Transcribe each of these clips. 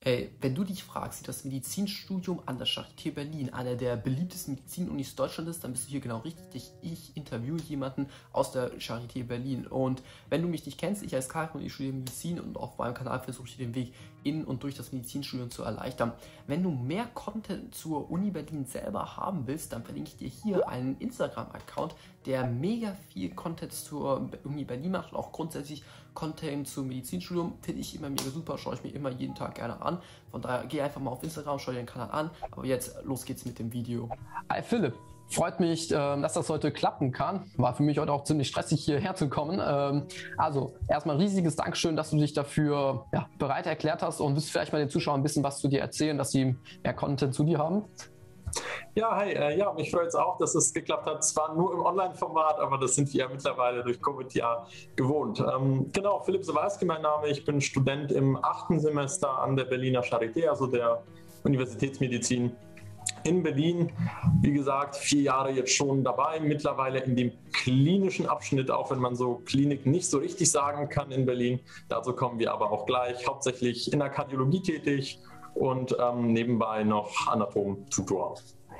Wenn du dich fragst, wie das Medizinstudium an der Charité Berlin einer der beliebtesten Medizinunis Deutschlands ist, dann bist du hier genau richtig. Ich interviewe jemanden aus der Charité Berlin. Und wenn du mich nicht kennst, ich als Karin und ich studiere Medizin und auf meinem Kanal versuche ich den Weg in und durch das Medizinstudium zu erleichtern. Wenn du mehr Content zur Uni Berlin selber haben willst, dann verlinke ich dir hier einen Instagram-Account, der mega viel Content zur Uni Berlin macht und auch grundsätzlich Content zum Medizinstudium finde ich immer mega super, schaue ich mir immer jeden Tag gerne an. Von daher geh einfach mal auf Instagram, schau dir den Kanal an. Aber jetzt los geht's mit dem Video. Hi Philipp, freut mich, dass das heute klappen kann. War für mich heute auch ziemlich stressig hierher zu kommen. Also erstmal riesiges Dankeschön, dass du dich dafür bereit erklärt hast und willst vielleicht mal den Zuschauern ein bisschen was zu dir erzählen, dass sie mehr Content zu dir haben. Ja, hi, mich freut es auch, dass es geklappt hat. Zwar nur im Online-Format, aber das sind wir ja mittlerweile durch Covid ja gewohnt. Genau, Philipp Sawalski mein Name. Ich bin Student im 8. Semester an der Berliner Charité, also der Universitätsmedizin in Berlin. Wie gesagt, 4 Jahre jetzt schon dabei, mittlerweile in dem klinischen Abschnitt, auch wenn man so Klinik nicht so richtig sagen kann in Berlin. Dazu kommen wir aber auch gleich. Hauptsächlich in der Kardiologie tätig und nebenbei noch Anatom-Tutor.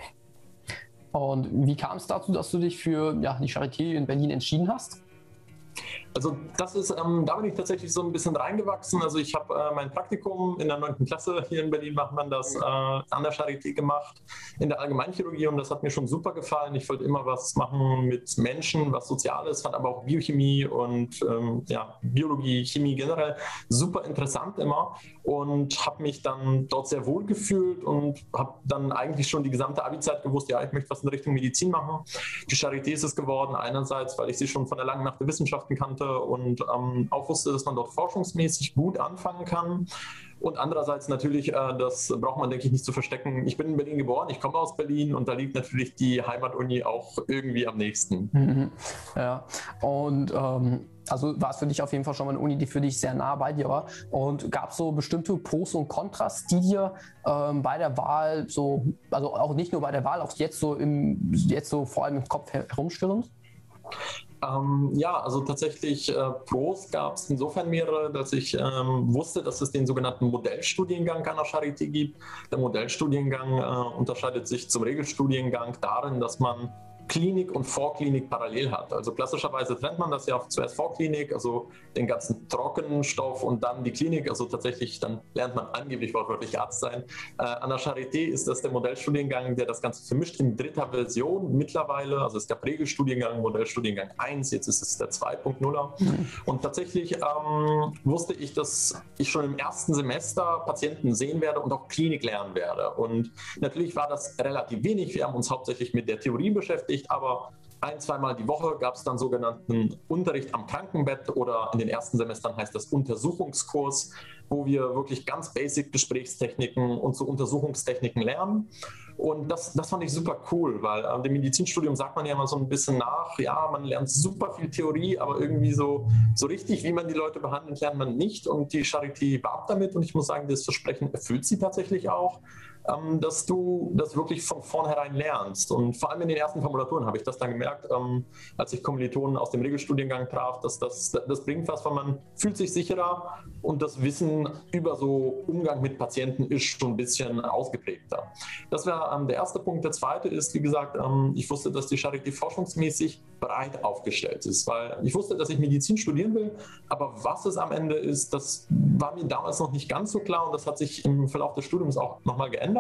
Und wie kam es dazu, dass du dich für die Charité in Berlin entschieden hast? Also das ist, da bin ich tatsächlich so ein bisschen reingewachsen. Also ich habe mein Praktikum in der 9. Klasse, hier in Berlin macht man das, an der Charité gemacht, in der Allgemeinchirurgie, und das hat mir schon super gefallen. Ich wollte immer was machen mit Menschen, was Soziales, fand aber auch Biochemie und Biologie, Chemie generell super interessant immer und habe mich dann dort sehr wohl gefühlt und habe dann eigentlich schon die gesamte Abi-Zeit gewusst, ja, ich möchte was in Richtung Medizin machen. Die Charité ist es geworden, einerseits, weil ich sie schon von der langen Nacht der Wissenschaften kannte und auch wusste, dass man dort forschungsmäßig gut anfangen kann. Und andererseits natürlich, das braucht man, denke ich, nicht zu verstecken. Ich bin in Berlin geboren, ich komme aus Berlin und da liegt natürlich die Heimatuni auch irgendwie am nächsten. Mhm. Ja, und also war es für dich auf jeden Fall schon mal eine Uni, die für dich sehr nah bei dir war. Und gab es so bestimmte Pros und Kontras, die dir bei der Wahl so, also auch nicht nur bei der Wahl, auch jetzt so vor allem im Kopf herumschwirren? Ja, also tatsächlich Pros gab es insofern mehrere, dass ich wusste, dass es den sogenannten Modellstudiengang an der Charité gibt. Der Modellstudiengang unterscheidet sich zum Regelstudiengang darin, dass man Klinik und Vorklinik parallel hat. Also klassischerweise trennt man das ja zuerst Vorklinik, also den ganzen trockenen Stoff und dann die Klinik, also tatsächlich dann lernt man angeblich wortwörtlich Arzt sein. An der Charité ist das der Modellstudiengang, der das Ganze vermischt in 3. Version mittlerweile, also es gab Regelstudiengang, Modellstudiengang 1, jetzt ist es der 2.0er. Und tatsächlich wusste ich, dass ich schon im 1. Semester Patienten sehen werde und auch Klinik lernen werde. Und natürlich war das relativ wenig, wir haben uns hauptsächlich mit der Theorie beschäftigt, aber 1-2 Mal die Woche gab es dann sogenannten Unterricht am Krankenbett oder in den 1. Semestern heißt das Untersuchungskurs, wo wir wirklich ganz basic Gesprächstechniken und so Untersuchungstechniken lernen. Und das fand ich super cool, weil dem Medizinstudium sagt man ja immer so ein bisschen nach, ja, man lernt super viel Theorie, aber irgendwie so richtig, wie man die Leute behandelt, lernt man nicht. Und die Charité warb damit und ich muss sagen, das Versprechen erfüllt sie tatsächlich auch, dass du das wirklich von vornherein lernst. Und vor allem in den ersten Formulaturen habe ich das dann gemerkt, als ich Kommilitonen aus dem Regelstudiengang traf, dass das bringt was, weil man fühlt sich sicherer und das Wissen über so Umgang mit Patienten ist schon ein bisschen ausgeprägter. Das wäre der erste Punkt. Der zweite ist, wie gesagt, ich wusste, dass die Charité forschungsmäßig breit aufgestellt ist, weil ich wusste, dass ich Medizin studieren will, aber was es am Ende ist, das war mir damals noch nicht ganz so klar und das hat sich im Verlauf des Studiums auch nochmal geändert.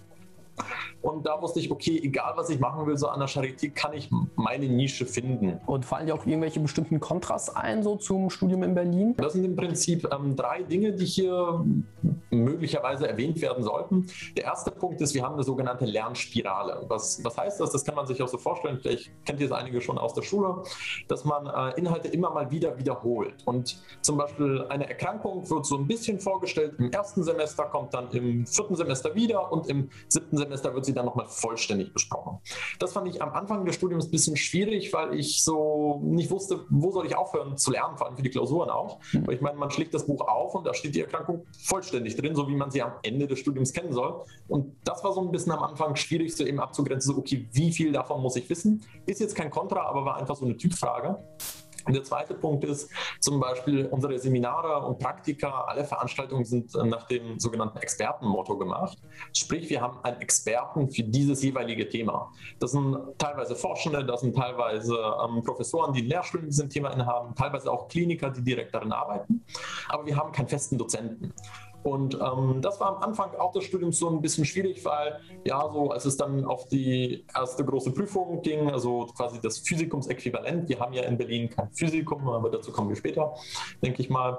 Und da wusste ich, okay, egal was ich machen will, so an der Charité kann ich meine Nische finden. Und fallen dir auch irgendwelche bestimmten Kontras ein, so zum Studium in Berlin? Das sind im Prinzip 3 Dinge, die hier möglicherweise erwähnt werden sollten. Der erste Punkt ist, wir haben eine sogenannte Lernspirale. Was heißt das? Das kann man sich auch so vorstellen, vielleicht kennt ihr es einige schon aus der Schule, dass man Inhalte immer mal wieder wiederholt. Und zum Beispiel eine Erkrankung wird so ein bisschen vorgestellt im 1. Semester, kommt dann im 4. Semester wieder und im 7. Semester wird sie dann nochmal vollständig besprochen. Das fand ich am Anfang des Studiums ein bisschen schwierig, weil ich so nicht wusste, wo soll ich aufhören zu lernen, vor allem für die Klausuren auch. Weil ich meine, man schlägt das Buch auf und da steht die Erkrankung vollständig drin, so wie man sie am Ende des Studiums kennen soll. Und das war so ein bisschen am Anfang schwierig, so eben abzugrenzen, so okay, wie viel davon muss ich wissen? Ist jetzt kein Kontra, aber war einfach so eine Typfrage. Und der zweite Punkt ist zum Beispiel unsere Seminare und Praktika, alle Veranstaltungen sind nach dem sogenannten Expertenmotto gemacht. Sprich, wir haben einen Experten für dieses jeweilige Thema. Das sind teilweise Forschende, das sind teilweise Professoren, die Lehrstühle in diesem Thema innehaben, teilweise auch Kliniker, die direkt darin arbeiten. Aber wir haben keinen festen Dozenten. Und das war am Anfang auch des Studiums so ein bisschen schwierig, weil ja, so als es dann auf die erste große Prüfung ging, also quasi das Physikumsäquivalent, wir haben ja in Berlin kein Physikum, aber dazu kommen wir später, denke ich mal.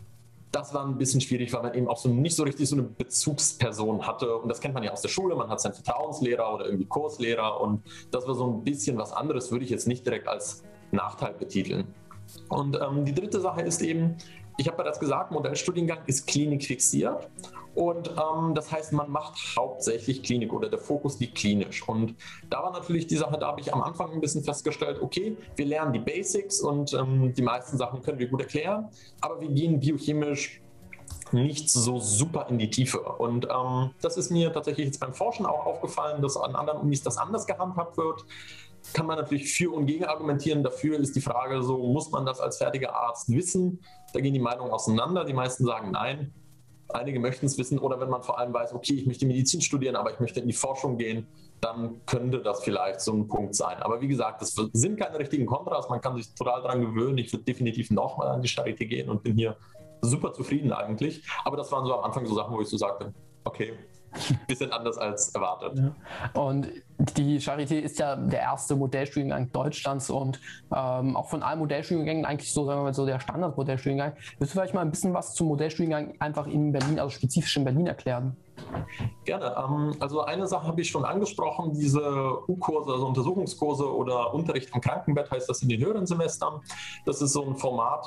Das war ein bisschen schwierig, weil man eben auch so nicht so richtig so eine Bezugsperson hatte. Und das kennt man ja aus der Schule, man hat seinen Vertrauenslehrer oder irgendwie Kurslehrer. Und das war so ein bisschen was anderes, würde ich jetzt nicht direkt als Nachteil betiteln. Und die dritte Sache ist eben, ich habe bereits gesagt, Modellstudiengang ist klinikfixiert und das heißt, man macht hauptsächlich Klinik oder der Fokus liegt klinisch. Und da war natürlich die Sache, da habe ich am Anfang ein bisschen festgestellt, okay, wir lernen die Basics und die meisten Sachen können wir gut erklären, aber wir gehen biochemisch nicht so super in die Tiefe. Und das ist mir tatsächlich jetzt beim Forschen auch aufgefallen, dass an anderen Unis das anders gehandhabt wird. Kann man natürlich für und gegen argumentieren. Dafür ist die Frage so, muss man das als fertiger Arzt wissen? Da gehen die Meinungen auseinander. Die meisten sagen nein. Einige möchten es wissen. Oder wenn man vor allem weiß, okay, ich möchte Medizin studieren, aber ich möchte in die Forschung gehen, dann könnte das vielleicht so ein Punkt sein. Aber wie gesagt, das sind keine richtigen Kontras. Man kann sich total daran gewöhnen. Ich würde definitiv nochmal an die Charité gehen und bin hier super zufrieden eigentlich. Aber das waren so am Anfang so Sachen, wo ich so sagte, okay, bisschen anders als erwartet. Ja. Und die Charité ist ja der erste Modellstudiengang Deutschlands und auch von allen Modellstudiengängen eigentlich so, sagen wir mal, so der Standardmodellstudiengang. Willst du vielleicht mal ein bisschen was zum Modellstudiengang einfach in Berlin, also spezifisch in Berlin erklären? Gerne. Also eine Sache habe ich schon angesprochen, diese U-Kurse, also Untersuchungskurse oder Unterricht am Krankenbett heißt das in den höheren Semestern. Das ist so ein Format,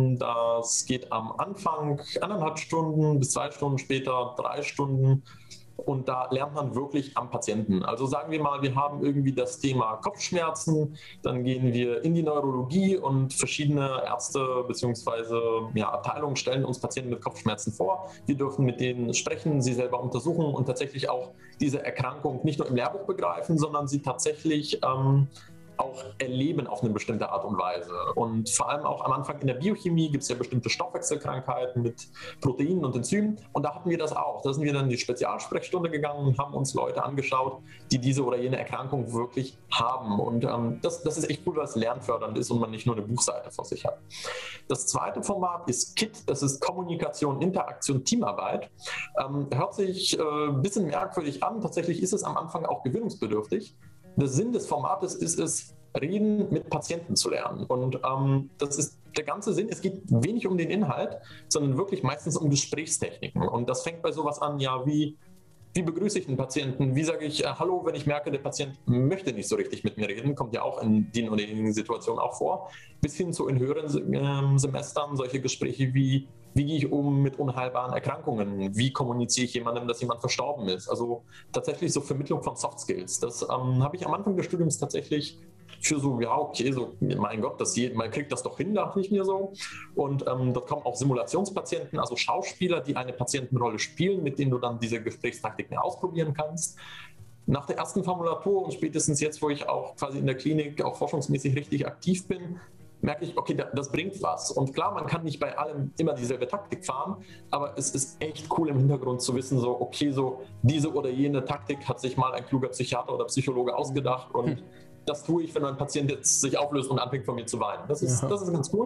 das geht am Anfang 1,5 Stunden bis 2 Stunden, später 3 Stunden. Und da lernt man wirklich am Patienten. Also sagen wir mal, wir haben irgendwie das Thema Kopfschmerzen, dann gehen wir in die Neurologie und verschiedene Ärzte bzw. Abteilungen stellen uns Patienten mit Kopfschmerzen vor. Wir dürfen mit denen sprechen, sie selber untersuchen und tatsächlich auch diese Erkrankung nicht nur im Lehrbuch begreifen, sondern sie tatsächlich auch erleben auf eine bestimmte Art und Weise. Und vor allem auch am Anfang in der Biochemie gibt es ja bestimmte Stoffwechselkrankheiten mit Proteinen und Enzymen. Und da hatten wir das auch. Da sind wir dann in die Spezialsprechstunde gegangen und haben uns Leute angeschaut, die diese oder jene Erkrankung wirklich haben. Und das ist echt cool, weil es lernfördernd ist und man nicht nur eine Buchseite vor sich hat. Das zweite Format ist KIT. Das ist Kommunikation, Interaktion, Teamarbeit. Hört sich ein bisschen merkwürdig an. Tatsächlich ist es am Anfang auch gewöhnungsbedürftig. Der Sinn des Formates ist es, Reden mit Patienten zu lernen. Und das ist der ganze Sinn. Es geht wenig um den Inhalt, sondern wirklich meistens um Gesprächstechniken. Und das fängt bei sowas an, ja, wie begrüße ich einen Patienten? Wie sage ich Hallo, wenn ich merke, der Patient möchte nicht so richtig mit mir reden? Kommt ja auch in den oder jenigen Situationen auch vor. Bis hin zu in höheren Semestern solche Gespräche wie gehe ich um mit unheilbaren Erkrankungen? Wie kommuniziere ich jemandem, dass jemand verstorben ist? Also tatsächlich so Vermittlung von Soft Skills. Das habe ich am Anfang des Studiums tatsächlich für so, ja okay, so mein Gott, man kriegt das doch hin, dachte ich mir so. Und dort kommen auch Simulationspatienten, also Schauspieler, die eine Patientenrolle spielen, mit denen du dann diese Gesprächstaktiken ausprobieren kannst. Nach der ersten Formulatur und spätestens jetzt, wo ich auch quasi in der Klinik auch forschungsmäßig richtig aktiv bin, merke ich, okay, das bringt was. Und klar, man kann nicht bei allem immer dieselbe Taktik fahren, aber es ist echt cool im Hintergrund zu wissen, so, okay, so diese oder jene Taktik hat sich mal ein kluger Psychiater oder Psychologe ausgedacht und das tue ich, wenn ein Patient jetzt sich auflöst und anfängt von mir zu weinen. Das ist ganz gut.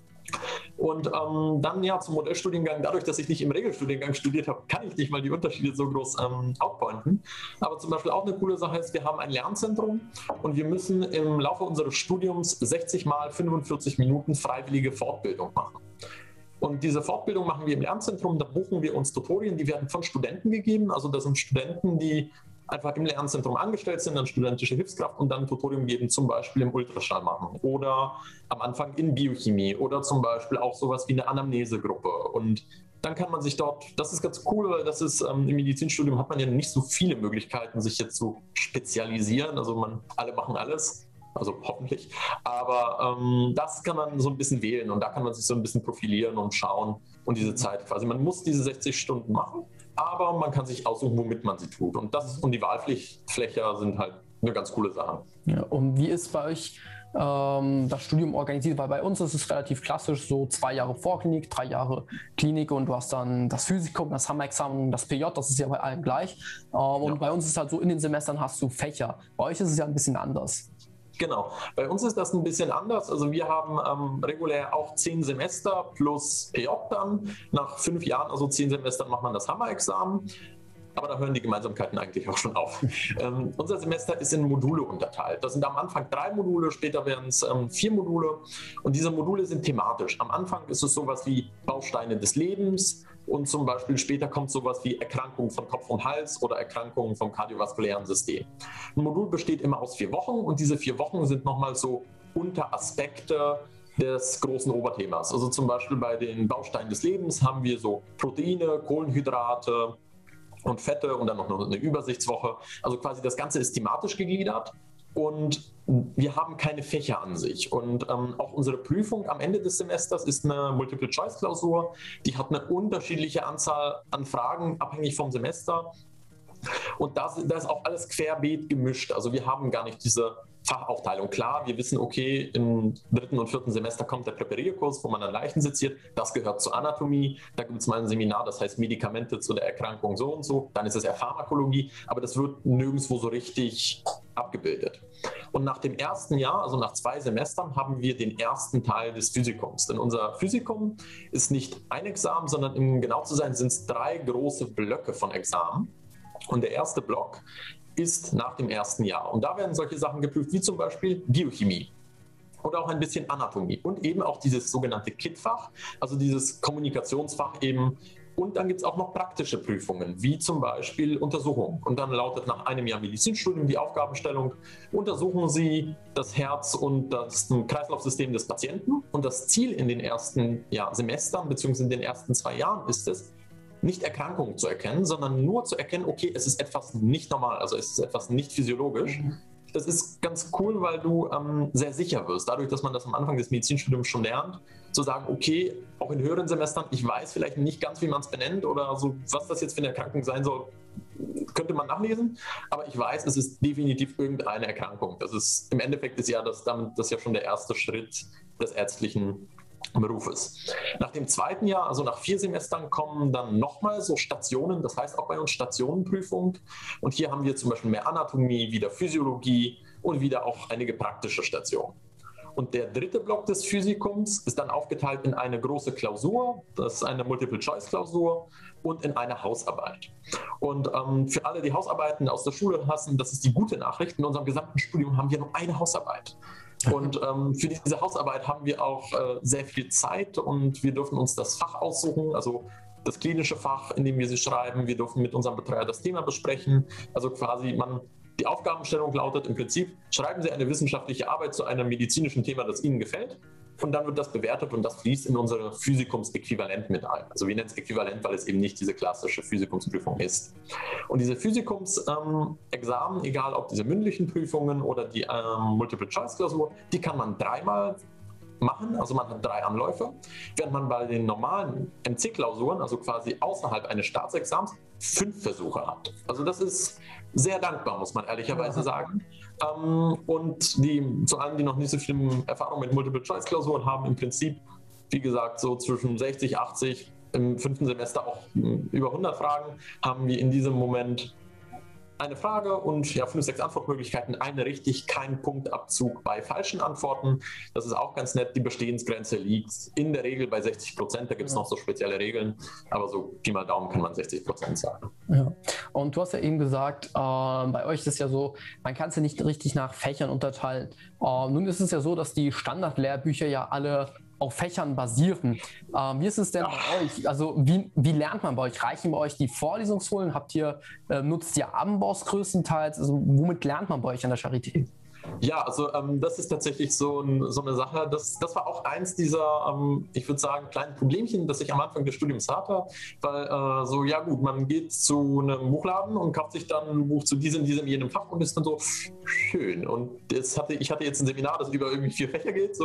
Und dann ja zum Modellstudiengang, dadurch, dass ich nicht im Regelstudiengang studiert habe, kann ich nicht mal die Unterschiede so groß outpointen. Aber zum Beispiel auch eine coole Sache ist, wir haben ein Lernzentrum und wir müssen im Laufe unseres Studiums 60 mal 45 Minuten freiwillige Fortbildung machen. Und diese Fortbildung machen wir im Lernzentrum, da buchen wir uns Tutorien, die werden von Studenten gegeben. Also das sind Studenten, die einfach im Lernzentrum angestellt sind, dann studentische Hilfskraft und dann ein Tutorium geben, zum Beispiel im Ultraschall machen oder am Anfang in Biochemie oder zum Beispiel auch sowas wie eine Anamnesegruppe. Und dann kann man sich dort, das ist ganz cool, weil das ist im Medizinstudium hat man ja nicht so viele Möglichkeiten, sich jetzt zu spezialisieren. Also alle machen alles. Also hoffentlich. Aber das kann man so ein bisschen wählen und da kann man sich so ein bisschen profilieren und schauen und diese Zeit quasi. Man muss diese 60 Stunden machen, aber man kann sich aussuchen, womit man sie tut. Und die Wahlflächer sind halt eine ganz coole Sache. Ja, und wie ist bei euch das Studium organisiert? Weil bei uns ist es relativ klassisch, so 2 Jahre Vorklinik, 3 Jahre Klinik und du hast dann das Physikum, das Hammer-Examen, das PJ, das ist ja bei allen gleich. Und bei uns ist es halt so, in den Semestern hast du Fächer. Bei euch ist es ja ein bisschen anders. Genau, bei uns ist das ein bisschen anders. Also wir haben regulär auch 10 Semester plus PJ dann. Nach 5 Jahren, also 10 Semestern, macht man das Hammer-Examen. Aber da hören die Gemeinsamkeiten eigentlich auch schon auf. Unser Semester ist in Module unterteilt. Das sind am Anfang 3 Module, später werden es 4 Module. Und diese Module sind thematisch. Am Anfang ist es sowas wie Bausteine des Lebens und zum Beispiel später kommt sowas wie Erkrankungen von Kopf und Hals oder Erkrankungen vom kardiovaskulären System. Ein Modul besteht immer aus 4 Wochen und diese 4 Wochen sind nochmal so Unteraspekte des großen Oberthemas. Also zum Beispiel bei den Bausteinen des Lebens haben wir so Proteine, Kohlenhydrate und Fette und dann noch eine Übersichtswoche. Also quasi das Ganze ist thematisch gegliedert und wir haben keine Fächer an sich. Und auch unsere Prüfung am Ende des Semesters ist eine Multiple-Choice-Klausur. Die hat eine unterschiedliche Anzahl an Fragen, abhängig vom Semester. Und da ist auch alles querbeet gemischt. Also wir haben gar nicht diese Fachaufteilung. Klar, wir wissen, okay, im 3. und 4. Semester kommt der Präparierkurs, wo man dann Leichen seziert. Das gehört zur Anatomie. Da gibt es mal ein Seminar, das heißt Medikamente zu der Erkrankung so und so. Dann ist es eher Pharmakologie, aber das wird nirgendwo so richtig abgebildet. Und nach dem ersten Jahr, also nach 2 Semestern, haben wir den ersten Teil des Physikums. Denn unser Physikum ist nicht ein Examen, sondern um genau zu sein, sind es 3 große Blöcke von Examen. Und der erste Block ist nach dem ersten Jahr. Und da werden solche Sachen geprüft, wie zum Beispiel Biochemie oder auch ein bisschen Anatomie und eben auch dieses sogenannte KIT-Fach, also dieses Kommunikationsfach eben. Und dann gibt es auch noch praktische Prüfungen, wie zum Beispiel Untersuchung. Und dann lautet nach einem Jahr Medizinstudium die Aufgabenstellung: Untersuchen Sie das Herz und das Kreislaufsystem des Patienten. Und das Ziel in den ersten Semestern bzw. in den ersten 2 Jahren ist es, nicht Erkrankungen zu erkennen, sondern nur zu erkennen, okay, es ist etwas nicht normal, also es ist etwas nicht physiologisch. Das ist ganz cool, weil du sehr sicher wirst, dadurch, dass man das am Anfang des Medizinstudiums schon lernt, zu sagen, okay, auch in höheren Semestern, ich weiß vielleicht nicht ganz, wie man es benennt oder so, was das jetzt für eine Erkrankung sein soll, könnte man nachlesen, aber ich weiß, es ist definitiv irgendeine Erkrankung. Das ist, im Endeffekt ist ja das ja schon der erste Schritt des ärztlichen Berufes. Nach dem 2. Jahr, also nach 4 Semestern, kommen dann nochmal so Stationen, das heißt auch bei uns Stationenprüfung. Und hier haben wir zum Beispiel mehr Anatomie, wieder Physiologie und wieder auch einige praktische Stationen. Und der 3. Block des Physikums ist dann aufgeteilt in eine große Klausur, das ist eine Multiple-Choice-Klausur, und in eine Hausarbeit. Und für alle, die Hausarbeiten aus der Schule hassen, das ist die gute Nachricht: In unserem gesamten Studium haben wir nur eine Hausarbeit. Und für diese Hausarbeit haben wir auch sehr viel Zeit und wir dürfen uns das Fach aussuchen, also das klinische Fach, in dem wir sie schreiben. Wir dürfen mit unserem Betreuer das Thema besprechen. Also quasi die Aufgabenstellung lautet im Prinzip: Schreiben Sie eine wissenschaftliche Arbeit zu einem medizinischen Thema, das Ihnen gefällt. Und dann wird das bewertet und das fließt in unsere Physikumsäquivalent mit ein. Also wir nennen es Äquivalent, weil es eben nicht diese klassische Physikumsprüfung ist. Und diese Physikumsexamen, egal ob diese mündlichen Prüfungen oder die Multiple-Choice-Klausur, die kann man 3-mal machen, also man hat 3 Anläufe, während man bei den normalen MC-Klausuren, also quasi außerhalb eines Staatsexamens, 5 Versuche hat. Also das ist sehr dankbar, muss man ehrlicherweise sagen. Und zu allen, die noch nicht so viel Erfahrung mit Multiple-Choice-Klausuren haben, im Prinzip, wie gesagt, so zwischen 60, 80, im 5. Semester auch über 100 Fragen, haben wir in diesem Moment eine Frage und 5, 6 Antwortmöglichkeiten, eine richtig, kein Punktabzug bei falschen Antworten. Das ist auch ganz nett. Die Bestehensgrenze liegt in der Regel bei 60%. Da gibt es noch so spezielle Regeln, aber so Pi mal Daumen kann man 60% sagen. Ja. Und du hast ja eben gesagt, bei euch ist es ja so, man kann es ja nicht richtig nach Fächern unterteilen. Nun ist es ja so, dass die Standardlehrbücher ja alle auf Fächern basieren. Wie ist es denn bei euch? Also wie lernt man bei euch? Reichen bei euch die Vorlesungsfolien? Nutzt ihr Amboss größtenteils? Also womit lernt man bei euch an der Charité? Ja, also das ist tatsächlich so eine Sache, das war auch eins dieser, ich würde sagen, kleinen Problemchen, das ich am Anfang des Studiums hatte, weil man geht zu einem Buchladen und kauft sich dann ein Buch zu jenem Fach und ist dann so schön. Und ich hatte jetzt ein Seminar, das über irgendwie 4 Fächer geht, so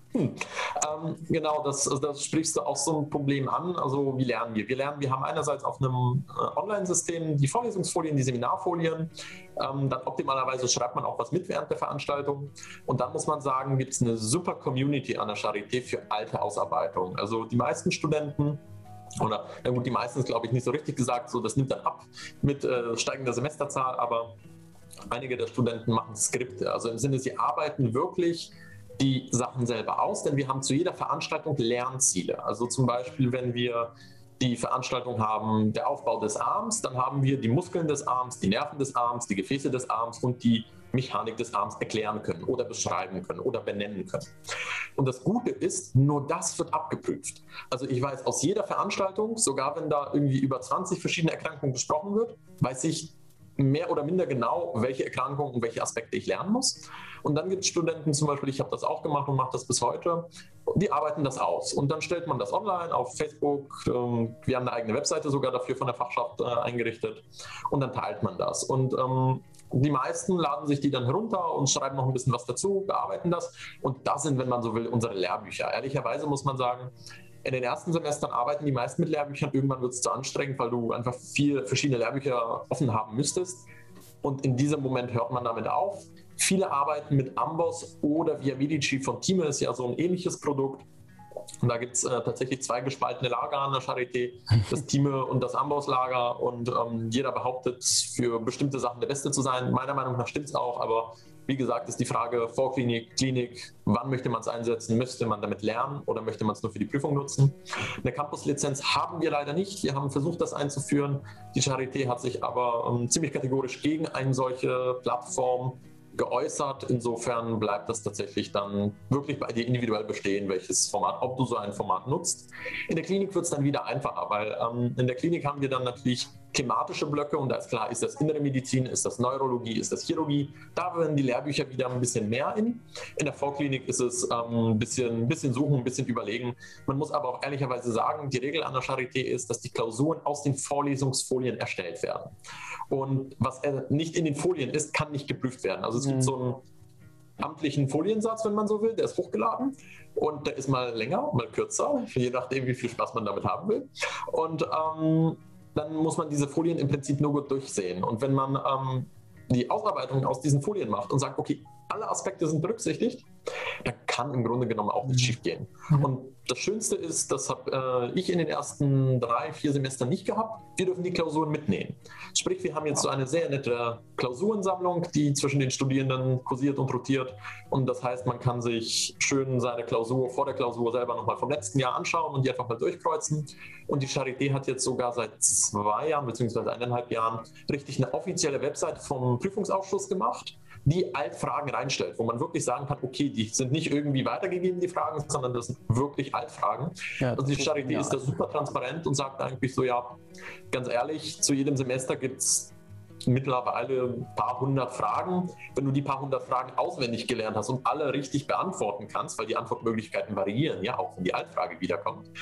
Genau, das sprichst du auch so ein Problem an. Also wie lernen wir? Wir haben einerseits auf einem Online-System die Vorlesungsfolien, die Seminarfolien. Dann optimalerweise schreibt man auch was mit während der Veranstaltung. Und dann muss man sagen, gibt es eine super Community an der Charité für alte Ausarbeitung. Also die meisten Studenten, oder na gut, die meisten ist glaube ich nicht so richtig gesagt, so das nimmt dann ab mit steigender Semesterzahl, aber einige der Studenten machen Skripte. Also im Sinne, sie arbeiten wirklich die Sachen selber aus, denn wir haben zu jeder Veranstaltung Lernziele. Also zum Beispiel, wenn wir die Veranstaltung haben, der Aufbau des Arms, dann haben wir die Muskeln des Arms, die Nerven des Arms, die Gefäße des Arms und die Mechanik des Arms erklären können oder beschreiben können oder benennen können. Und das Gute ist, nur das wird abgeprüft. Also ich weiß aus jeder Veranstaltung, sogar wenn da irgendwie über 20 verschiedene Erkrankungen besprochen wird, weiß ich mehr oder minder genau, welche Erkrankungen und welche Aspekte ich lernen muss. Und dann gibt es Studenten zum Beispiel, ich habe das auch gemacht und mache das bis heute, die arbeiten das aus. Und dann stellt man das online auf Facebook. Wir haben eine eigene Webseite sogar dafür von der Fachschaft eingerichtet. Und dann teilt man das. Und die meisten laden sich die dann herunter und schreiben noch ein bisschen was dazu, bearbeiten das. Und das sind, wenn man so will, unsere Lehrbücher. Ehrlicherweise muss man sagen, in den ersten Semestern arbeiten die meisten mit Lehrbüchern. Irgendwann wird es zu anstrengend, weil du einfach 4 verschiedene Lehrbücher offen haben müsstest. Und in diesem Moment hört man damit auf. Viele arbeiten mit Amboss oder Via Medici von Thieme, ist ja so ein ähnliches Produkt. Und da gibt es tatsächlich 2 gespaltene Lager an der Charité, das Thieme und das Amboss-Lager. Und jeder behauptet, für bestimmte Sachen der Beste zu sein. Meiner Meinung nach stimmt es auch, aber wie gesagt, ist die Frage Vorklinik, Klinik, wann möchte man es einsetzen? Möchte man damit lernen oder möchte man es nur für die Prüfung nutzen? Eine Campus-Lizenz haben wir leider nicht. Wir haben versucht, das einzuführen. Die Charité hat sich aber ziemlich kategorisch gegen eine solche Plattform geäußert. Insofern bleibt das tatsächlich dann wirklich bei dir individuell bestehen, welches Format, ob du so ein Format nutzt. In der Klinik wird es dann wieder einfacher, weil in der Klinik haben wir dann natürlich thematische Blöcke und da ist klar, ist das Innere Medizin, ist das Neurologie, ist das Chirurgie. Da werden die Lehrbücher wieder ein bisschen mehr in. In der Vorklinik ist es ein bisschen suchen, ein bisschen überlegen. Man muss aber auch ehrlicherweise sagen, die Regel an der Charité ist, dass die Klausuren aus den Vorlesungsfolien erstellt werden. Und was nicht in den Folien ist, kann nicht geprüft werden. Also es gibt so einen amtlichen Foliensatz, wenn man so will, der ist hochgeladen und der ist mal länger, mal kürzer, je nachdem, wie viel Spaß man damit haben will. Und dann muss man diese Folien im Prinzip nur gut durchsehen. Und wenn man die Ausarbeitung aus diesen Folien macht und sagt, okay, alle Aspekte sind berücksichtigt, dann kann im Grunde genommen auch nichts schief gehen. Und das Schönste ist, das habe ich in den ersten 3, 4 Semestern nicht gehabt, wir dürfen die Klausuren mitnehmen. Sprich, wir haben jetzt so eine sehr nette Klausurensammlung, die zwischen den Studierenden kursiert und rotiert. Und das heißt, man kann sich schön seine Klausur vor der Klausur selber nochmal vom letzten Jahr anschauen und die einfach mal durchkreuzen. Und die Charité hat jetzt sogar seit 2 Jahren bzw. 1,5 Jahren richtig eine offizielle Website vom Prüfungsausschuss gemacht, die Altfragen reinstellt, wo man wirklich sagen kann, okay, die sind nicht irgendwie weitergegeben, die Fragen, sondern das sind wirklich Altfragen. Ja, und die Charité ist da super transparent und sagt eigentlich so, ja, ganz ehrlich, zu jedem Semester gibt es mittlerweile ein paar hundert Fragen. Wenn du die paar hundert Fragen auswendig gelernt hast und alle richtig beantworten kannst, weil die Antwortmöglichkeiten variieren, ja, auch wenn die Altfrage wiederkommt,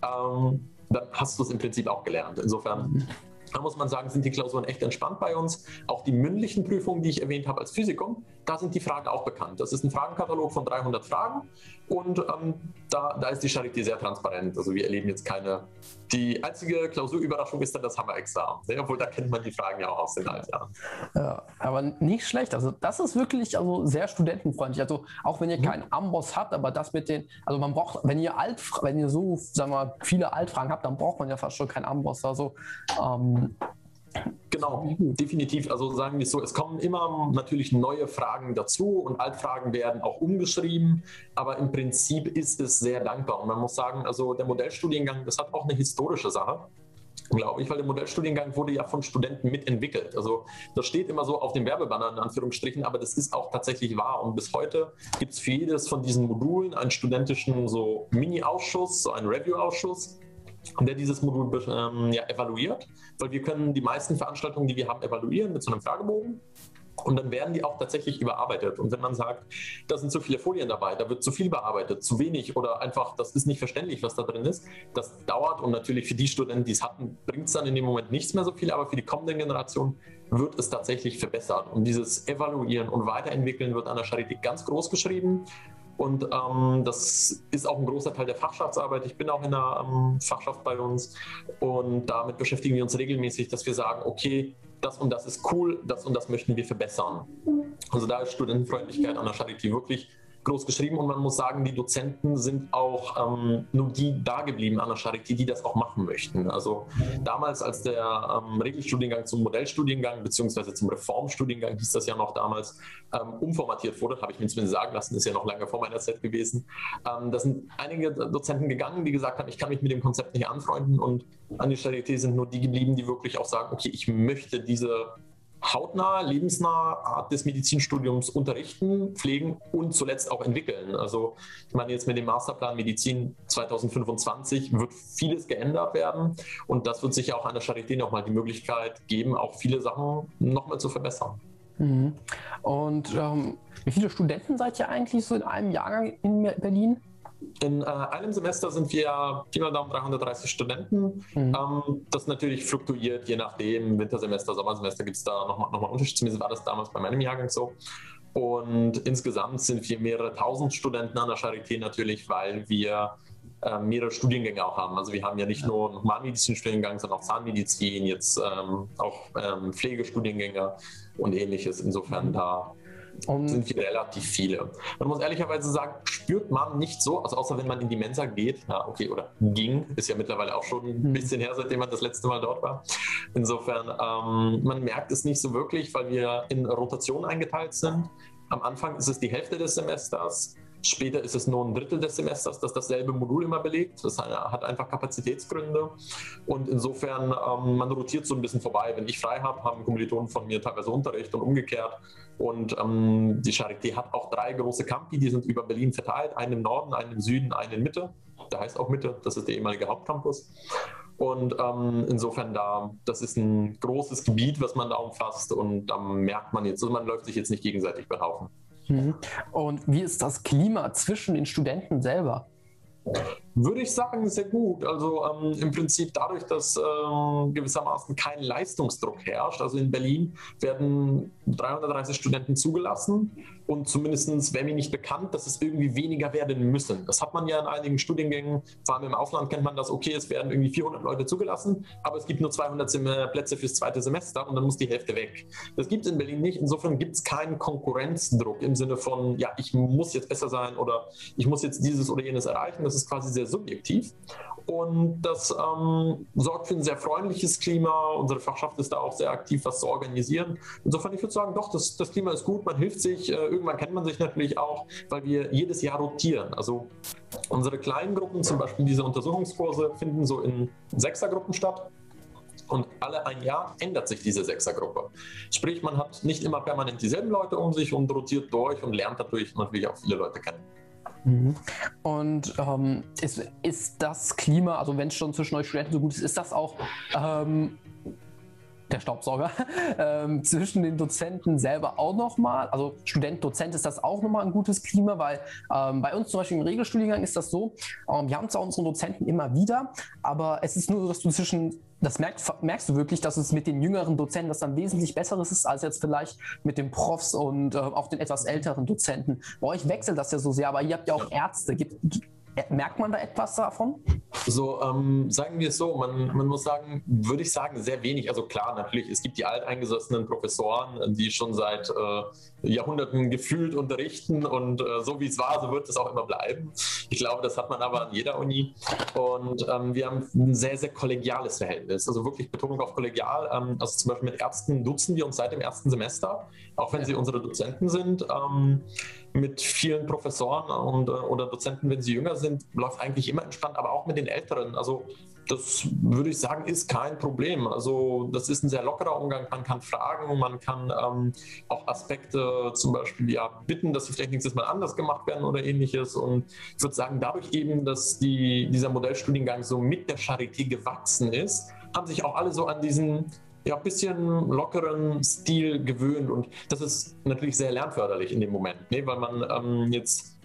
dann hast du es im Prinzip auch gelernt. Insofern da muss man sagen, sind die Klausuren echt entspannt bei uns. Auch die mündlichen Prüfungen, die ich erwähnt habe als Physikum, da sind die Fragen auch bekannt. Das ist ein Fragenkatalog von 300 Fragen und da ist die Charité sehr transparent. Also wir erleben jetzt keine... Die einzige Klausurüberraschung ist dann das Hammer-Examen. Obwohl, da kennt man die Fragen ja auch aus den Altjahren. Ja, aber nicht schlecht. Also das ist wirklich sehr studentenfreundlich. Also auch wenn ihr keinen Amboss habt, aber das mit den... Also man braucht, wenn ihr so, sagen wir mal, viele Altfragen habt, dann braucht man ja fast schon keinen Amboss. Also genau, definitiv. Also sagen wir es so, es kommen immer natürlich neue Fragen dazu und Altfragen werden auch umgeschrieben, aber im Prinzip ist es sehr dankbar. Und man muss sagen, also der Modellstudiengang, das hat auch eine historische Sache, glaube ich, weil der Modellstudiengang wurde ja von Studenten mitentwickelt. Also das steht immer so auf dem Werbebanner in Anführungsstrichen, aber das ist auch tatsächlich wahr. Und bis heute gibt es für jedes von diesen Modulen einen studentischen so Mini-Ausschuss, so einen Review-Ausschuss, der dieses Modul evaluiert, weil wir können die meisten Veranstaltungen, die wir haben, evaluieren mit so einem Fragebogen und dann werden die auch tatsächlich überarbeitet. Und wenn man sagt, da sind zu viele Folien dabei, da wird zu viel bearbeitet, zu wenig oder einfach, das ist nicht verständlich, was da drin ist, das dauert und natürlich für die Studenten, die es hatten, bringt es dann in dem Moment nichts mehr so viel, aber für die kommenden Generationen wird es tatsächlich verbessert. Und dieses Evaluieren und Weiterentwickeln wird an der Charité ganz groß geschrieben. Und das ist auch ein großer Teil der Fachschaftsarbeit. Ich bin auch in der Fachschaft bei uns und damit beschäftigen wir uns regelmäßig, dass wir sagen, okay, das und das ist cool, das und das möchten wir verbessern. Also da ist Studentenfreundlichkeit an der Charité wirklich groß geschrieben und man muss sagen, die Dozenten sind auch nur die da geblieben an der Charité, die das auch machen möchten. Also damals, als der Regelstudiengang zum Modellstudiengang bzw. zum Reformstudiengang, hieß das ja noch damals, umformatiert wurde, habe ich mir zumindest sagen lassen, ist ja noch lange vor meiner Zeit gewesen. Da sind einige Dozenten gegangen, die gesagt haben, ich kann mich mit dem Konzept nicht anfreunden und an die Charité sind nur die geblieben, die wirklich auch sagen, okay, ich möchte diese hautnahe, lebensnahe Art des Medizinstudiums unterrichten, pflegen und zuletzt auch entwickeln. Also ich meine, jetzt mit dem Masterplan Medizin 2025 wird vieles geändert werden und das wird sicher auch an der Charité nochmal die Möglichkeit geben, auch viele Sachen nochmal zu verbessern. Mhm. Und wie viele Studenten seid ihr eigentlich so in einem Jahrgang in Berlin? In einem Semester sind wir Pi mal Daumen 330 Studenten. Das natürlich fluktuiert, je nachdem, Wintersemester, Sommersemester gibt es da nochmal Unterschied. Zumindest war das damals bei meinem Jahrgang so. Und insgesamt sind wir mehrere tausend Studenten an der Charité natürlich, weil wir mehrere Studiengänge auch haben. Also wir haben ja nicht nur einen Humanmedizinstudiengang, sondern auch Zahnmedizin, jetzt auch Pflegestudiengänge und ähnliches. Insofern da sind wir relativ viele. Man muss ehrlicherweise sagen, spürt man nicht so, also außer wenn man in die Mensa geht, ja, okay, oder ging, ist ja mittlerweile auch schon ein bisschen her, seitdem man das letzte Mal dort war. Insofern, man merkt es nicht so wirklich, weil wir in Rotation eingeteilt sind. Am Anfang ist es die Hälfte des Semesters, später ist es nur ein Drittel des Semesters, das dasselbe Modul immer belegt. Das hat einfach Kapazitätsgründe und insofern, man rotiert so ein bisschen vorbei. Wenn ich frei habe, haben Kommilitonen von mir teilweise Unterricht und umgekehrt. Und die Charité hat auch 3 große Campi, die sind über Berlin verteilt, einen im Norden, einen im Süden, einen in Mitte. Der heißt auch Mitte, das ist der ehemalige Hauptcampus. Und insofern das ist ein großes Gebiet, was man da umfasst und da merkt man jetzt, also man läuft sich jetzt nicht gegenseitig über den Haufen. Und wie ist das Klima zwischen den Studenten selber? Würde ich sagen, sehr gut. Also im Prinzip dadurch, dass gewissermaßen kein Leistungsdruck herrscht. Also in Berlin werden 330 Studenten zugelassen und zumindest wäre mir nicht bekannt, dass es irgendwie weniger werden müssen. Das hat man ja in einigen Studiengängen, vor allem im Ausland kennt man das, okay, es werden irgendwie 400 Leute zugelassen, aber es gibt nur 200 Plätze fürs zweite Semester und dann muss die Hälfte weg. Das gibt es in Berlin nicht. Insofern gibt es keinen Konkurrenzdruck im Sinne von, ja, ich muss jetzt besser sein oder ich muss jetzt dieses oder jenes erreichen. Das ist quasi sehr subjektiv und das sorgt für ein sehr freundliches Klima. Unsere Fachschaft ist da auch sehr aktiv, was zu organisieren. Insofern, ich würde sagen, doch, das Klima ist gut, man hilft sich, irgendwann kennt man sich natürlich auch, weil wir jedes Jahr rotieren. Also unsere kleinen Gruppen, zum Beispiel diese Untersuchungskurse, finden so in 6er-Gruppen statt. Und alle ein Jahr ändert sich diese 6er-Gruppe. Sprich, man hat nicht immer permanent dieselben Leute um sich und rotiert durch und lernt dadurch natürlich auch viele Leute kennen. Und ist das Klima, also wenn es schon zwischen euch Studenten so gut ist das auch der Staubsauger, zwischen den Dozenten selber auch nochmal, also Student, Dozent, ist das auch nochmal ein gutes Klima, weil bei uns zum Beispiel im Regelstudiengang ist das so, wir haben zwar unsere Dozenten immer wieder, aber es ist nur so, dass du das merkst du wirklich, dass es mit den jüngeren Dozenten das dann wesentlich Besseres ist, als jetzt vielleicht mit den Profs und auch den etwas älteren Dozenten. Bei euch wechselt das ja so sehr, aber ihr habt ja auch Ärzte. Merkt man da etwas davon? So, sagen wir es so, man muss sagen, würde ich sagen, sehr wenig. Also klar, natürlich, es gibt die alteingesessenen Professoren, die schon seit Jahrhunderten gefühlt unterrichten und so wie es war, so wird es auch immer bleiben. Ich glaube, das hat man aber an jeder Uni und wir haben ein sehr, sehr kollegiales Verhältnis, also wirklich Betonung auf kollegial. Also zum Beispiel mit Ärzten duzen wir uns seit dem ersten Semester, auch wenn sie unsere Dozenten sind. Mit vielen Professoren oder Dozenten, wenn sie jünger sind, läuft eigentlich immer entspannt, aber auch mit den Älteren. Also das würde ich sagen, ist kein Problem. Also das ist ein sehr lockerer Umgang. Man kann fragen, man kann auch Aspekte zum Beispiel bitten, dass sie vielleicht nächstes Mal anders gemacht werden oder ähnliches. Und ich würde sagen, dadurch eben, dass dieser Modellstudiengang so mit der Charité gewachsen ist, haben sich auch alle so an diesen bisschen lockeren Stil gewöhnt und das ist natürlich sehr lernförderlich in dem Moment, ne? Weil man jetzt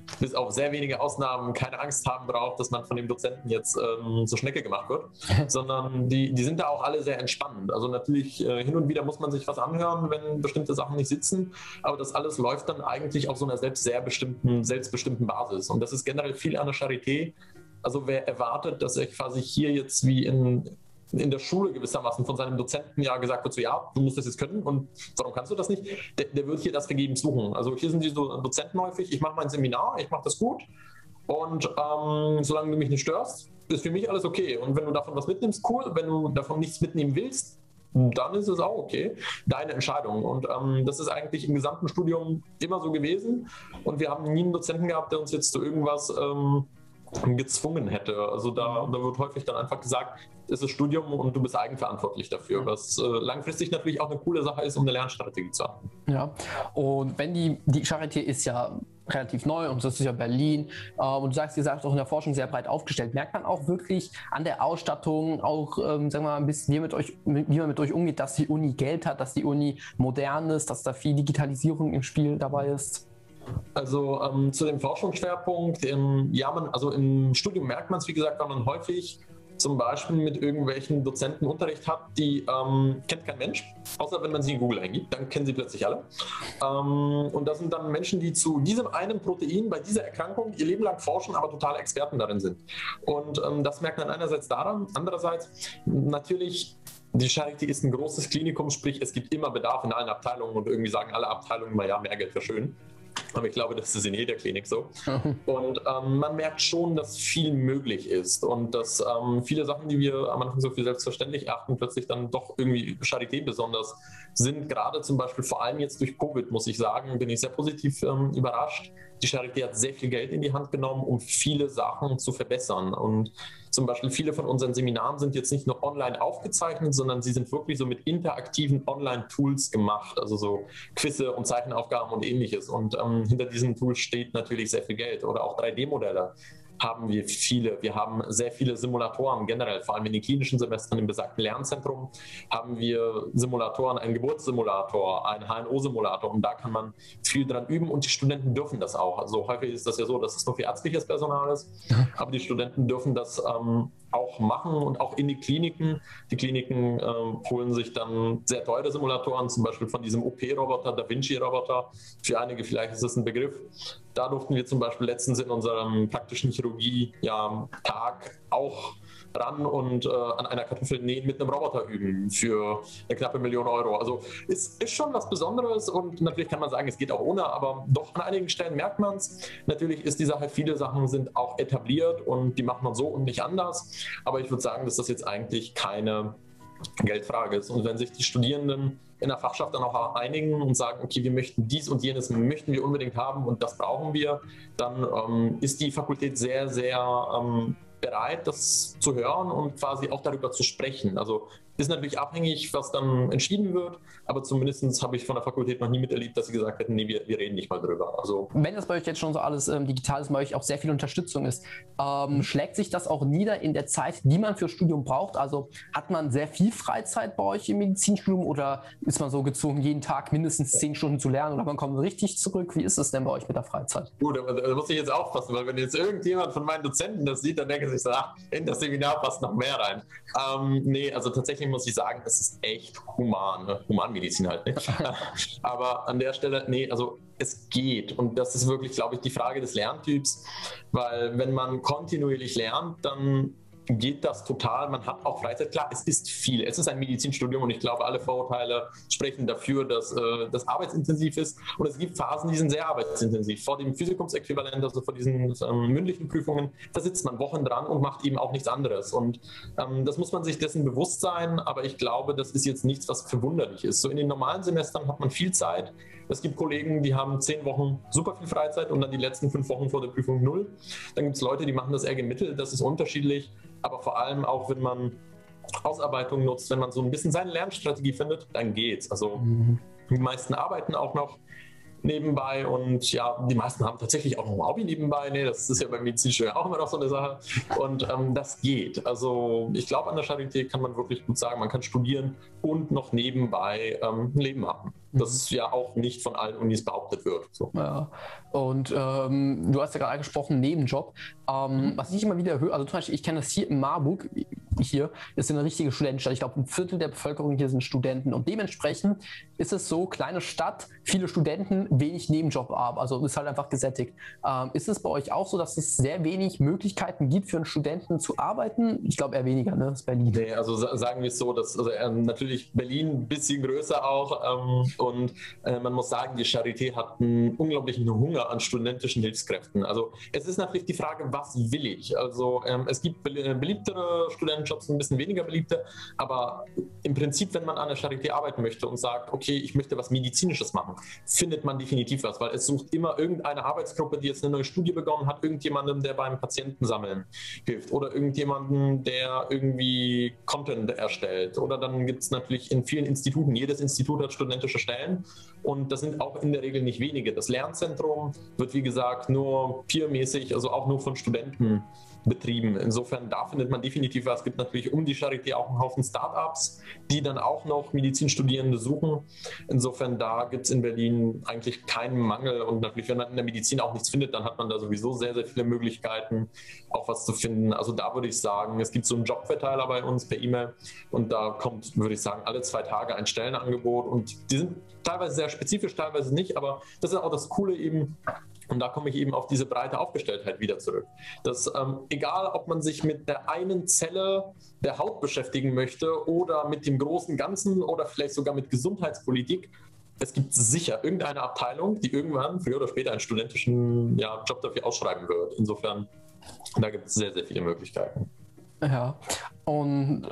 bis auf sehr wenige Ausnahmen keine Angst haben braucht, dass man von dem Dozenten jetzt zur Schnecke gemacht wird, sondern die sind da auch alle sehr entspannend. Also natürlich hin und wieder muss man sich was anhören, wenn bestimmte Sachen nicht sitzen, aber das alles läuft dann eigentlich auf so einer selbstbestimmten Basis. Und das ist generell viel an der Charité. Also wer erwartet, dass er quasi hier jetzt wie in der Schule gewissermaßen von seinem Dozenten ja gesagt wird, so ja, du musst das jetzt können und warum kannst du das nicht? Der wird hier das vergebens suchen. Also hier sind die Dozenten häufig, ich mache mein Seminar, ich mache das gut und solange du mich nicht störst, ist für mich alles okay. Und wenn du davon was mitnimmst, cool. Wenn du davon nichts mitnehmen willst, dann ist es auch okay. Deine Entscheidung. Und das ist eigentlich im gesamten Studium immer so gewesen und wir haben nie einen Dozenten gehabt, der uns jetzt zu irgendwas gezwungen hätte. Also da wird häufig dann einfach gesagt, es ist Studium und du bist eigenverantwortlich dafür, was langfristig natürlich auch eine coole Sache ist, um eine Lernstrategie zu haben. Ja, und wenn die Charité ist ja relativ neu und das ist ja Berlin und du sagst, ihr seid auch in der Forschung sehr breit aufgestellt, merkt man auch wirklich an der Ausstattung, auch sagen wir mal ein bisschen, wie man mit euch umgeht, dass die Uni Geld hat, dass die Uni modern ist, dass da viel Digitalisierung im Spiel dabei ist? Also zu dem Forschungsschwerpunkt, also im Studium merkt man es, wie gesagt, weil man häufig zum Beispiel mit irgendwelchen Dozenten Unterricht hat, die kennt kein Mensch, außer wenn man sie in Google eingibt, dann kennen sie plötzlich alle. Und das sind dann Menschen, die zu diesem einen Protein bei dieser Erkrankung ihr Leben lang forschen, aber totale Experten darin sind. Und das merkt man einerseits daran, andererseits natürlich, die Charité ist ein großes Klinikum, sprich es gibt immer Bedarf in allen Abteilungen und irgendwie sagen alle Abteilungen mal, ja, mehr Geld wäre schön. Aber ich glaube, das ist in jeder Klinik so. Und man merkt schon, dass viel möglich ist und dass viele Sachen, die wir am Anfang so für selbstverständlich erachten, plötzlich dann doch irgendwie Charité besonders sind. Gerade zum Beispiel, vor allem jetzt durch Covid, muss ich sagen, bin ich sehr positiv überrascht. Die Charité hat sehr viel Geld in die Hand genommen, um viele Sachen zu verbessern. Und zum Beispiel viele von unseren Seminaren sind jetzt nicht nur online aufgezeichnet, sondern sie sind wirklich so mit interaktiven Online-Tools gemacht, also so Quizze und Zeichenaufgaben und ähnliches. Und hinter diesen Tools steht natürlich sehr viel Geld oder auch 3D-Modelle. Haben wir viele. Wir haben sehr viele Simulatoren generell, vor allem in den klinischen Semestern im besagten Lernzentrum haben wir Simulatoren, einen Geburtssimulator, einen HNO-Simulator und da kann man viel dran üben und die Studenten dürfen das auch. Also häufig ist das ja so, dass es nur für ärztliches Personal ist, aber die Studenten dürfen das auch machen und auch in die Kliniken. Die Kliniken holen sich dann sehr teure Simulatoren, zum Beispiel von diesem OP-Roboter, Da Vinci-Roboter. Für einige vielleicht ist das ein Begriff. Da durften wir zum Beispiel letztens in unserem praktischen Chirurgie-Tag auch ran und an einer Kartoffel nähen mit einem Roboter üben für eine knappe 1 Million Euro. Also es ist schon was Besonderes und natürlich kann man sagen, es geht auch ohne, aber doch an einigen Stellen merkt man es. Natürlich ist die Sache, viele Sachen sind auch etabliert und die macht man so und nicht anders. Aber ich würde sagen, dass das jetzt eigentlich keine Geldfrage ist. Und wenn sich die Studierenden in der Fachschaft dann auch einigen und sagen, okay, wir möchten dies und jenes möchten wir unbedingt haben und das brauchen wir, dann ist die Fakultät sehr, sehr bereit, das zu hören und quasi auch darüber zu sprechen. Also ist natürlich abhängig, was dann entschieden wird, aber zumindest habe ich von der Fakultät noch nie miterlebt, dass sie gesagt hätten, nee, wir reden nicht mal drüber. Also, wenn das bei euch jetzt schon so alles digital ist, bei euch auch sehr viel Unterstützung ist, schlägt sich das auch nieder in der Zeit, die man für Studium braucht? Also hat man sehr viel Freizeit bei euch im Medizinstudium oder ist man so gezwungen, jeden Tag mindestens 10 Stunden zu lernen oder man kommt richtig zurück? Wie ist es denn bei euch mit der Freizeit? Gut, da muss ich jetzt aufpassen, weil wenn jetzt irgendjemand von meinen Dozenten das sieht, dann denkt er sich so, ach, in das Seminar passt noch mehr rein. Nee, also tatsächlich muss ich sagen, es ist echt Humanmedizin halt, ne? Aber an der Stelle, nee, also es geht und das ist wirklich, glaube ich, die Frage des Lerntyps, weil wenn man kontinuierlich lernt, dann geht das total, man hat auch Freizeit, klar, es ist viel, es ist ein Medizinstudium und ich glaube, alle Vorurteile sprechen dafür, dass das arbeitsintensiv ist und es gibt Phasen, die sind sehr arbeitsintensiv. Vor dem Physikumsäquivalent, also vor diesen mündlichen Prüfungen, da sitzt man Wochen dran und macht eben auch nichts anderes und das muss man sich dessen bewusst sein, aber ich glaube, das ist jetzt nichts, was verwunderlich ist. So in den normalen Semestern hat man viel Zeit. Es gibt Kollegen, die haben 10 Wochen super viel Freizeit und dann die letzten 5 Wochen vor der Prüfung 0. Dann gibt es Leute, die machen das eher gemittelt, das ist unterschiedlich. Aber vor allem auch, wenn man Ausarbeitung nutzt, wenn man so ein bisschen seine Lernstrategie findet, dann geht's. Also die meisten arbeiten auch noch nebenbei und ja, die meisten haben tatsächlich auch noch ein Hobby nebenbei. Nee, das ist ja beim Medizinstudium auch immer noch so eine Sache. Und das geht. Also ich glaube, an der Charité kann man wirklich gut sagen, man kann studieren und noch nebenbei ein Leben haben. das ja auch nicht von allen Unis behauptet wird. So. Ja. Und du hast ja gerade angesprochen, Nebenjob. Was ich immer wieder höre, also zum Beispiel, ich kenne das hier in Marburg, hier ist eine richtige Studentenstadt. Ich glaube, ein Viertel der Bevölkerung hier sind Studenten. Und dementsprechend ist es so, kleine Stadt, viele Studenten, wenig Nebenjob, also ist halt einfach gesättigt. Ist es bei euch auch so, dass es sehr wenig Möglichkeiten gibt für einen Studenten zu arbeiten? Ich glaube eher weniger, ne? Das ist Berlin. Nee, also sagen wir es so, dass natürlich Berlin ein bisschen größer auch und man muss sagen, die Charité hat einen unglaublichen Hunger an studentischen Hilfskräften. Also es ist natürlich die Frage, was will ich? Also es gibt beliebtere Studentenjobs, ein bisschen weniger beliebte, aber im Prinzip, wenn man an der Charité arbeiten möchte und sagt, okay, ich möchte was Medizinisches machen, findet man definitiv was, weil es sucht immer irgendeine Arbeitsgruppe, die jetzt eine neue Studie begonnen hat, irgendjemandem, der beim Patientensammeln hilft oder irgendjemanden, der irgendwie Content erstellt. Oder dann gibt es natürlich in vielen Instituten, jedes Institut hat studentische Stellen und das sind auch in der Regel nicht wenige. Das Lernzentrum wird, wie gesagt, nur peermäßig, also auch nur von Studenten betrieben. Insofern, da findet man definitiv was. Es gibt natürlich um die Charité auch einen Haufen Startups, die dann auch noch Medizinstudierende suchen. Insofern, da gibt es in Berlin eigentlich keinen Mangel. Und natürlich, wenn man in der Medizin auch nichts findet, dann hat man da sowieso sehr, sehr viele Möglichkeiten, auch was zu finden. Also da würde ich sagen, es gibt so einen Jobverteiler bei uns per E-Mail und da kommt, würde ich sagen, alle 2 Tage ein Stellenangebot und die sind teilweise sehr spezifisch, teilweise nicht, aber das ist auch das Coole eben. Und da komme ich eben auf diese breite Aufgestelltheit wieder zurück. Dass egal, ob man sich mit der einen Zelle der Haut beschäftigen möchte oder mit dem großen Ganzen oder vielleicht sogar mit Gesundheitspolitik, es gibt sicher irgendeine Abteilung, die irgendwann früher oder später einen studentischen Job dafür ausschreiben wird. Insofern, da gibt es sehr, sehr viele Möglichkeiten. Ja, und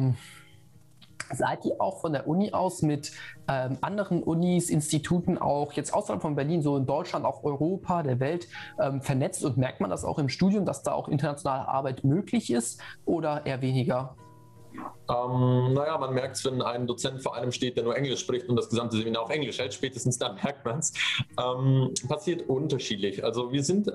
seid ihr auch von der Uni aus mit anderen Unis, Instituten, auch jetzt außerhalb von Berlin, so in Deutschland, auch Europa, der Welt, vernetzt und merkt man das auch im Studium, dass da auch internationale Arbeit möglich ist oder eher weniger? Man merkt es, wenn ein Dozent vor einem steht, der nur Englisch spricht und das gesamte Seminar auf Englisch hält, spätestens dann merkt man es. Passiert unterschiedlich. Also wir sind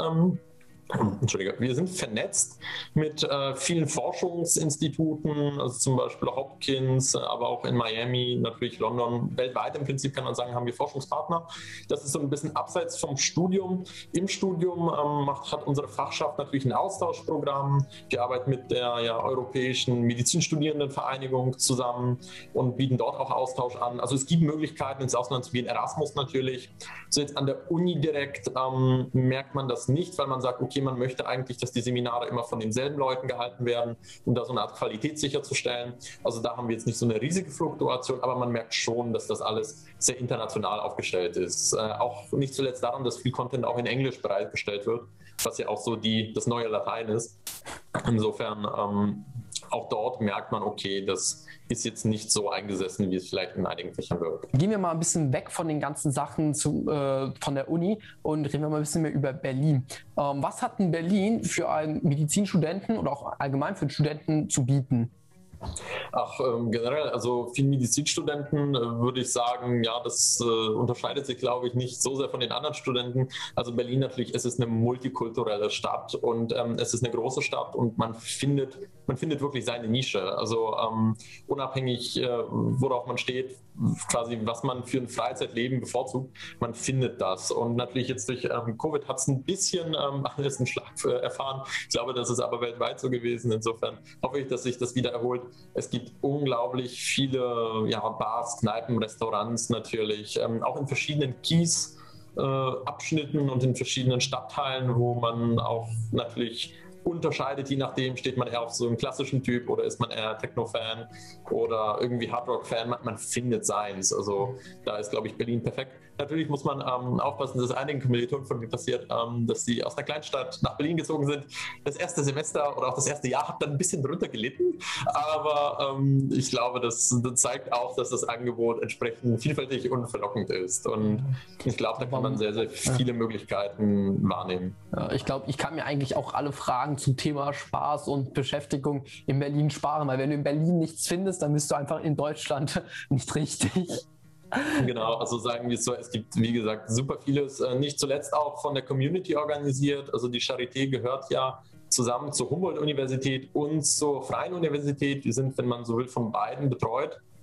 vernetzt mit vielen Forschungsinstituten, also zum Beispiel Hopkins, aber auch in Miami, natürlich London. Weltweit im Prinzip kann man sagen, haben wir Forschungspartner. Das ist so ein bisschen abseits vom Studium. Im Studium hat unsere Fachschaft natürlich ein Austauschprogramm. Wir arbeiten mit der Europäischen Medizinstudierendenvereinigung zusammen und bieten dort auch Austausch an. Also es gibt Möglichkeiten, ins Ausland zu gehen. Erasmus natürlich. So jetzt an der Uni direkt merkt man das nicht, weil man sagt, okay, man möchte eigentlich, dass die Seminare immer von denselben Leuten gehalten werden, um da so eine Art Qualität sicherzustellen. Also da haben wir jetzt nicht so eine riesige Fluktuation, aber man merkt schon, dass das alles sehr international aufgestellt ist. Auch nicht zuletzt daran, dass viel Content auch in Englisch bereitgestellt wird, was ja auch so das neue Latein ist. Insofern auch dort merkt man, okay, das ist jetzt nicht so eingesessen, wie es vielleicht in einigen Fächern wird. Gehen wir mal ein bisschen weg von den ganzen Sachen von der Uni und reden wir mal ein bisschen mehr über Berlin. Was hat denn Berlin für einen Medizinstudenten oder auch allgemein für einen Studenten zu bieten? Generell, also vielen Medizinstudenten würde ich sagen, das unterscheidet sich, glaube ich, nicht so sehr von den anderen Studenten. Also Berlin natürlich, es ist eine multikulturelle Stadt und es ist eine große Stadt und man findet wirklich seine Nische. Also unabhängig, worauf man steht, quasi was man für ein Freizeitleben bevorzugt, man findet das. Und natürlich jetzt durch Covid hat es ein bisschen alles einen Schlag erfahren. Ich glaube, das ist aber weltweit so gewesen. Insofern hoffe ich, dass sich das wieder erholt. Es gibt unglaublich viele Bars, Kneipen, Restaurants natürlich, auch in verschiedenen Kiesabschnitten und in verschiedenen Stadtteilen, wo man auch natürlich unterscheidet, je nachdem, steht man eher auf so einem klassischen Typ oder ist man eher Techno-Fan oder irgendwie Hardrock-Fan, man findet seins. Also da ist, glaube ich, Berlin perfekt. Natürlich muss man aufpassen, dass es einigen Kommilitonen von mir passiert, dass sie aus einer Kleinstadt nach Berlin gezogen sind. Das erste Semester oder auch das erste Jahr hat dann ein bisschen drunter gelitten, aber ich glaube, das zeigt auch, dass das Angebot entsprechend vielfältig und verlockend ist. Und ich glaube, da kann man sehr, sehr viele Möglichkeiten wahrnehmen. Ja, ich glaube, ich kann mir eigentlich auch alle Fragen zum Thema Spaß und Beschäftigung in Berlin sparen, weil wenn du in Berlin nichts findest, dann bist du einfach in Deutschland nicht richtig. Genau, also sagen wir es so, es gibt, wie gesagt, super vieles, nicht zuletzt auch von der Community organisiert. Also die Charité gehört ja zusammen zur Humboldt-Universität und zur Freien Universität. Wir sind, wenn man so will, von beiden betreut.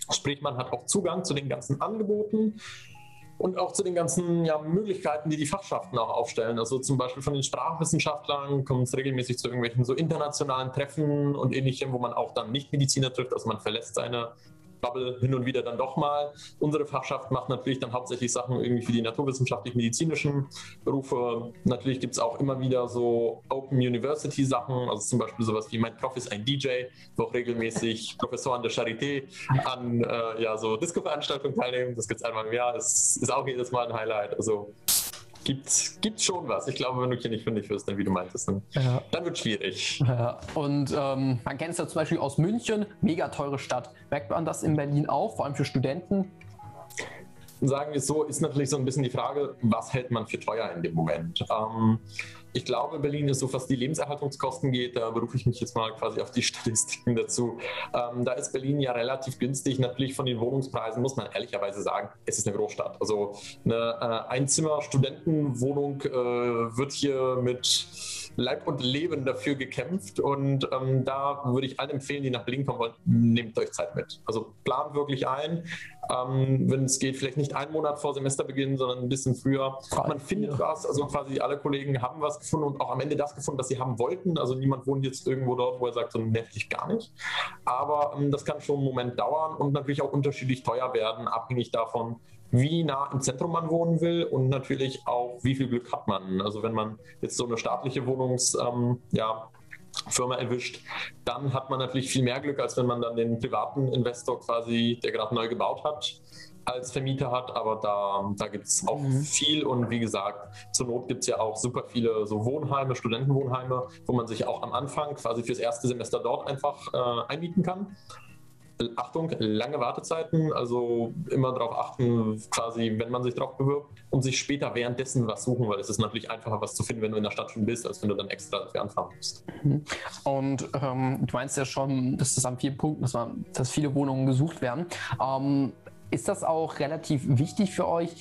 Sprich, man hat auch Zugang zu den ganzen Angeboten und auch zu den ganzen Möglichkeiten, die die Fachschaften auch aufstellen. Also zum Beispiel von den Sprachwissenschaftlern kommt es regelmäßig zu irgendwelchen so internationalen Treffen und Ähnlichem, wo man auch dann Nicht-Mediziner trifft. Also man verlässt seine Bubble hin und wieder dann doch mal. Unsere Fachschaft macht natürlich dann hauptsächlich Sachen irgendwie für die naturwissenschaftlich-medizinischen Berufe. Natürlich gibt es auch immer wieder so Open University Sachen, also zum Beispiel sowas wie mein Prof ist ein DJ, wo auch regelmäßig Professoren der Charité an so Disco-Veranstaltungen teilnehmen. Das gibt es einmal im Jahr, das ist auch jedes Mal ein Highlight. Also gibt schon was. Ich glaube, wenn du hier nicht fündig wirst, dann wie du meintest, dann wird es schwierig. Ja. Und man kennt es ja zum Beispiel aus München, mega teure Stadt. Merkt man das in Berlin auch, vor allem für Studenten? Sagen wir es so, ist natürlich so ein bisschen die Frage, was hält man für teuer in dem Moment? Ich glaube, Berlin ist so, was die Lebenserhaltungskosten geht, da berufe ich mich jetzt mal quasi auf die Statistiken dazu. Da ist Berlin ja relativ günstig. Natürlich von den Wohnungspreisen muss man ehrlicherweise sagen, es ist eine Großstadt. Also eine Einzimmer-Studentenwohnung wird hier mit Leib und Leben dafür gekämpft und da würde ich allen empfehlen, die nach Berlin kommen wollen, nehmt euch Zeit mit. Also plant wirklich ein, wenn es geht, vielleicht nicht einen Monat vor Semesterbeginn, sondern ein bisschen früher. Man findet was, also quasi alle Kollegen haben was gefunden und auch am Ende das gefunden, was sie haben wollten. Also niemand wohnt jetzt irgendwo dort, wo er sagt, so nervig gar nicht. Aber das kann schon einen Moment dauern und natürlich auch unterschiedlich teuer werden, abhängig davon, wie nah im Zentrum man wohnen will und natürlich auch, wie viel Glück hat man. Also wenn man jetzt so eine staatliche Firma erwischt, dann hat man natürlich viel mehr Glück, als wenn man dann den privaten Investor quasi, der gerade neu gebaut hat, als Vermieter hat. Aber da gibt es auch viel und wie gesagt, zur Not gibt es ja auch super viele so Wohnheime, Studentenwohnheime, wo man sich auch am Anfang quasi fürs erste Semester dort einfach einmieten kann. Achtung, lange Wartezeiten, also immer darauf achten, quasi, wenn man sich drauf bewirbt und sich später währenddessen was suchen, weil es ist natürlich einfacher, was zu finden, wenn du in der Stadt schon bist, als wenn du dann extra dafür anfahren musst. Und du meinst ja schon, dass das an vielen Punkten, dass viele Wohnungen gesucht werden. Ist das auch relativ wichtig für euch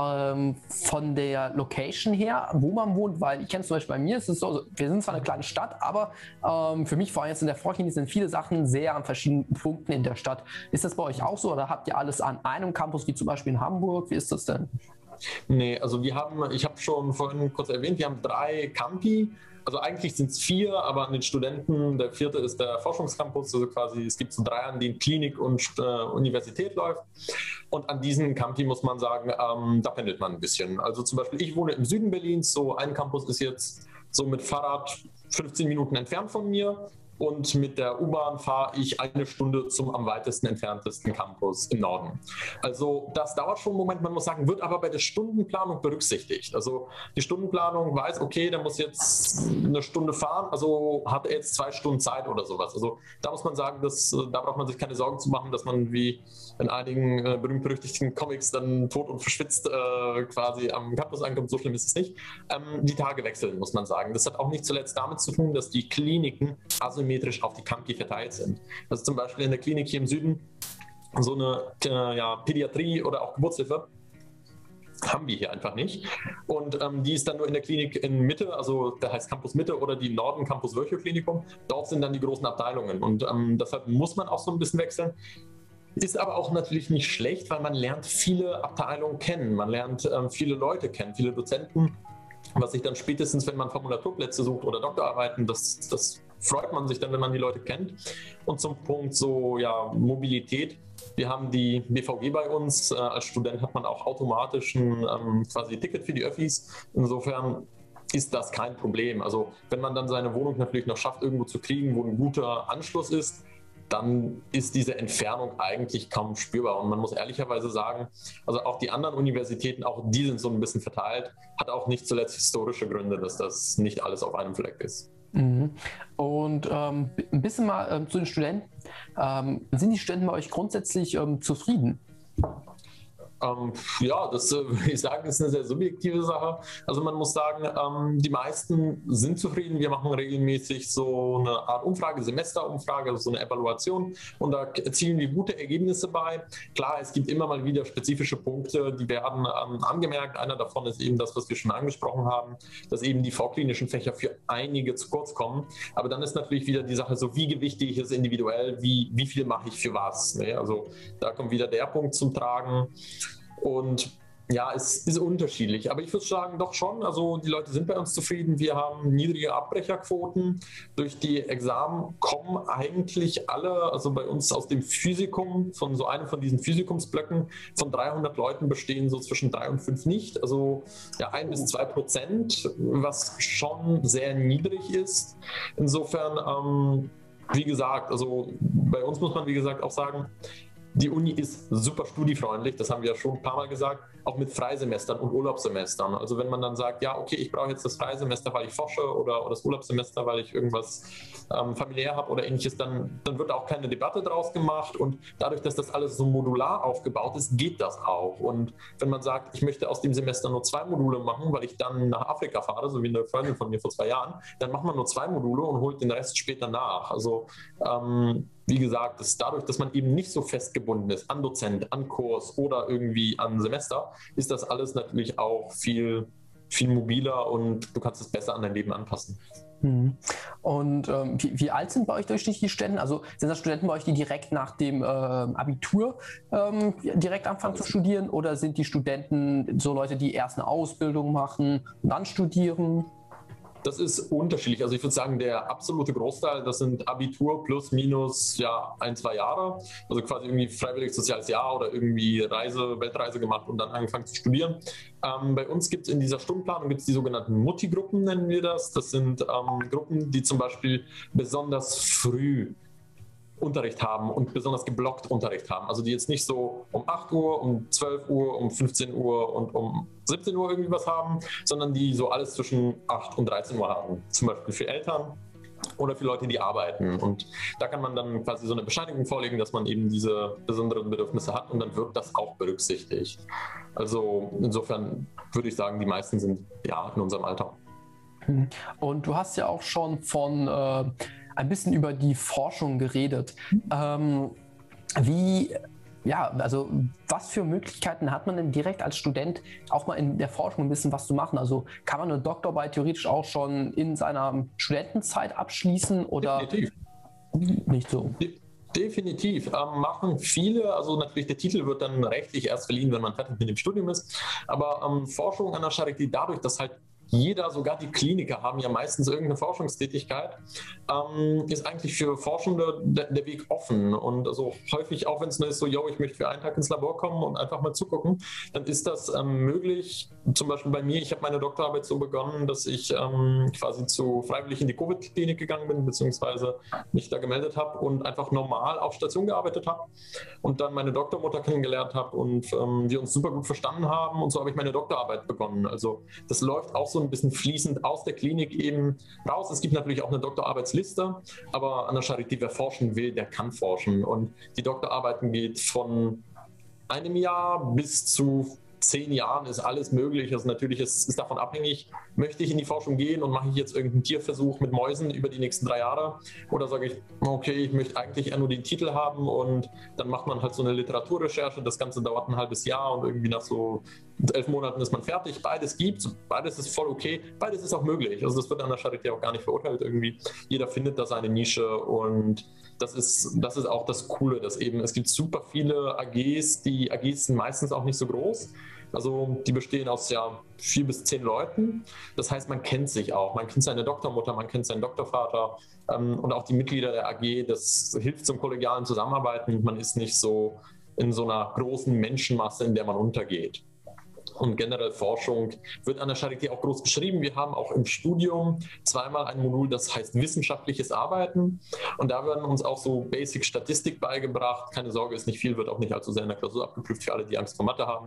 von der Location her, wo man wohnt? Weil ich kenne zum Beispiel bei mir, ist es so, also wir sind zwar eine kleine Stadt, aber für mich vor allem jetzt in der Vorklinik sind viele Sachen sehr an verschiedenen Punkten in der Stadt. Ist das bei euch auch so oder habt ihr alles an einem Campus, wie zum Beispiel in Hamburg? Wie ist das denn? Nee, also ich habe schon vorhin kurz erwähnt, wir haben 3 Campi. Also eigentlich sind es 4, aber an den Studenten, der 4. ist der Forschungscampus, also quasi es gibt so 3, an denen Klinik und Universität läuft. Und an diesen Campi muss man sagen, da pendelt man ein bisschen. Also zum Beispiel, ich wohne im Süden Berlins, so ein Campus ist jetzt so mit Fahrrad 15 Minuten entfernt von mir. Und mit der U-Bahn fahre ich 1 Stunde zum am weitesten entferntesten Campus im Norden. Also das dauert schon einen Moment, man muss sagen, wird aber bei der Stundenplanung berücksichtigt. Also die Stundenplanung weiß, okay, der muss jetzt 1 Stunde fahren, also hat er jetzt 2 Stunden Zeit oder sowas. Also da muss man sagen, da braucht man sich keine Sorgen zu machen, dass man wie in einigen berühmt-berüchtigten Comics dann tot und verschwitzt quasi am Campus ankommt. So schlimm ist es nicht. Die Tage wechseln, muss man sagen. Das hat auch nicht zuletzt damit zu tun, dass die Kliniken asymmetrisch auf die Campi verteilt sind. Also zum Beispiel in der Klinik hier im Süden so eine Pädiatrie oder auch Geburtshilfe haben wir hier einfach nicht. Und die ist dann nur in der Klinik in Mitte, also der heißt Campus Mitte oder die Norden Campus Virchow Klinikum. Dort sind dann die großen Abteilungen und deshalb muss man auch so ein bisschen wechseln. Ist aber auch natürlich nicht schlecht, weil man lernt viele Abteilungen kennen, man lernt viele Leute kennen, viele Dozenten, was sich dann spätestens, wenn man Formulaturplätze sucht oder Doktorarbeiten, das freut man sich dann, wenn man die Leute kennt. Und zum Punkt Mobilität. Wir haben die BVG bei uns. Als Student hat man auch automatisch ein quasi Ticket für die Öffis. Insofern ist das kein Problem. Also wenn man dann seine Wohnung natürlich noch schafft, irgendwo zu kriegen, wo ein guter Anschluss ist, dann ist diese Entfernung eigentlich kaum spürbar. Und man muss ehrlicherweise sagen, also auch die anderen Universitäten, auch die sind so ein bisschen verteilt, hat auch nicht zuletzt historische Gründe, dass das nicht alles auf einem Fleck ist. Und ein bisschen mal zu den Studenten. Sind die Studenten bei euch grundsätzlich zufrieden? Ja, das würde ich sagen, ist eine sehr subjektive Sache. Also man muss sagen, die meisten sind zufrieden. Wir machen regelmäßig so eine Art Umfrage, Semesterumfrage, also so eine Evaluation, und da erzielen wir gute Ergebnisse bei. Klar, es gibt immer mal wieder spezifische Punkte, die werden angemerkt. Einer davon ist eben das, was wir schon angesprochen haben, dass eben die vorklinischen Fächer für einige zu kurz kommen. Aber dann ist natürlich wieder die Sache so, wie gewichtig ist individuell, wie viel mache ich für was. Ne? Also da kommt wieder der Punkt zum Tragen. Und ja, es ist unterschiedlich, aber ich würde sagen, doch schon, also die Leute sind bei uns zufrieden, wir haben niedrige Abbrecherquoten, durch die Examen kommen eigentlich alle, also bei uns aus dem Physikum, von so einem von diesen Physikumsblöcken, von 300 Leuten bestehen so zwischen 3 und 5 nicht, also ja 1-2%, was schon sehr niedrig ist. Insofern, wie gesagt, also bei uns muss man wie gesagt auch sagen, die Uni ist super studiefreundlich, das haben wir ja schon ein paar Mal gesagt, auch mit Freisemestern und Urlaubssemestern. Also wenn man dann sagt, ja, okay, ich brauche jetzt das Freisemester, weil ich forsche oder das Urlaubssemester, weil ich irgendwas familiär habe oder ähnliches, dann wird auch keine Debatte draus gemacht, und dadurch, dass das alles so modular aufgebaut ist, geht das auch. Und wenn man sagt, ich möchte aus dem Semester nur 2 Module machen, weil ich dann nach Afrika fahre, so wie eine Freundin von mir vor 2 Jahren, dann macht man nur 2 Module und holt den Rest später nach. Also wie gesagt, das dadurch, dass man eben nicht so festgebunden ist an Dozent, an Kurs oder irgendwie an Semester, ist das alles natürlich auch viel mobiler, und du kannst es besser an dein Leben anpassen. Und wie alt sind bei euch durchschnittlich die Studenten? Also sind das Studenten bei euch, die direkt nach dem Abitur direkt anfangen zu studieren, oder sind die Studenten so Leute, die erst eine Ausbildung machen und dann studieren? Das ist unterschiedlich. Also ich würde sagen, der absolute Großteil, das sind Abitur plus minus 1-2 Jahre. Also quasi irgendwie freiwillig soziales Jahr oder irgendwie Weltreise gemacht und dann angefangen zu studieren. Bei uns gibt es in dieser Stundenplanung die sogenannten Mutti-Gruppen, nennen wir das. Das sind Gruppen, die zum Beispiel besonders früh Unterricht haben und besonders geblockt Unterricht haben. Also die jetzt nicht so um 8 Uhr, um 12 Uhr, um 15 Uhr und um 17 Uhr irgendwie was haben, sondern die so alles zwischen 8 und 13 Uhr haben. Zum Beispiel für Eltern oder für Leute, die arbeiten. Und da kann man dann quasi so eine Bescheinigung vorlegen, dass man eben diese besonderen Bedürfnisse hat, und dann wird das auch berücksichtigt. Also insofern würde ich sagen, die meisten sind ja in unserem Alter. Und du hast ja auch schon von ein bisschen über die Forschung geredet. Was für Möglichkeiten hat man denn direkt als Student auch mal in der Forschung ein bisschen was zu machen? Also kann man eine Doktorarbeit theoretisch auch schon in seiner Studentenzeit abschließen oder Definitiv. Nicht so? Definitiv. Machen viele, also natürlich der Titel wird dann rechtlich erst verliehen, wenn man fertig mit dem Studium ist, aber Forschung an der Charité, dadurch, dass halt jeder, sogar die Kliniker haben ja meistens irgendeine Forschungstätigkeit, ist eigentlich für Forschende der Weg offen. Und also häufig, auch wenn es nur ist so, ich möchte für einen Tag ins Labor kommen und einfach mal zugucken, dann ist das möglich. Zum Beispiel bei mir, ich habe meine Doktorarbeit so begonnen, dass ich quasi freiwillig in die Covid-Klinik gegangen bin, beziehungsweise mich da gemeldet habe und einfach normal auf Station gearbeitet habe und dann meine Doktormutter kennengelernt habe und wir uns super gut verstanden haben, und so habe ich meine Doktorarbeit begonnen. Also das läuft auch so ein bisschen fließend aus der Klinik eben raus. Es gibt natürlich auch eine Doktorarbeitsliste, aber an der Charité, wer forschen will, der kann forschen. Und die Doktorarbeiten geht von einem Jahr bis zu 10 Jahren, ist alles möglich. Also natürlich ist davon abhängig, möchte ich in die Forschung gehen und mache ich jetzt irgendeinen Tierversuch mit Mäusen über die nächsten 3 Jahre, oder sage ich, okay, ich möchte eigentlich eher nur den Titel haben, und dann macht man halt so eine Literaturrecherche, das Ganze dauert ein halbes Jahr und irgendwie nach so 11 Monaten ist man fertig. Beides gibt, beides ist voll okay, beides ist auch möglich. Also das wird an der Charité auch gar nicht verurteilt irgendwie. Jeder findet da seine Nische, und das ist auch das Coole, dass eben, es gibt super viele AGs, die AGs sind meistens auch nicht so groß. Also die bestehen aus 4 bis 10 Leuten. Das heißt, man kennt sich auch. Man kennt seine Doktormutter, man kennt seinen Doktorvater und auch die Mitglieder der AG. Das hilft zum kollegialen Zusammenarbeiten. Man ist nicht so in so einer großen Menschenmasse, in der man untergeht. Und generell Forschung wird an der Charité auch groß geschrieben. Wir haben auch im Studium zweimal ein Modul, das heißt wissenschaftliches Arbeiten. Und da werden uns auch so Basic Statistik beigebracht. Keine Sorge, ist nicht viel, wird auch nicht allzu sehr in der Klausur abgeprüft für alle, die Angst vor Mathe haben.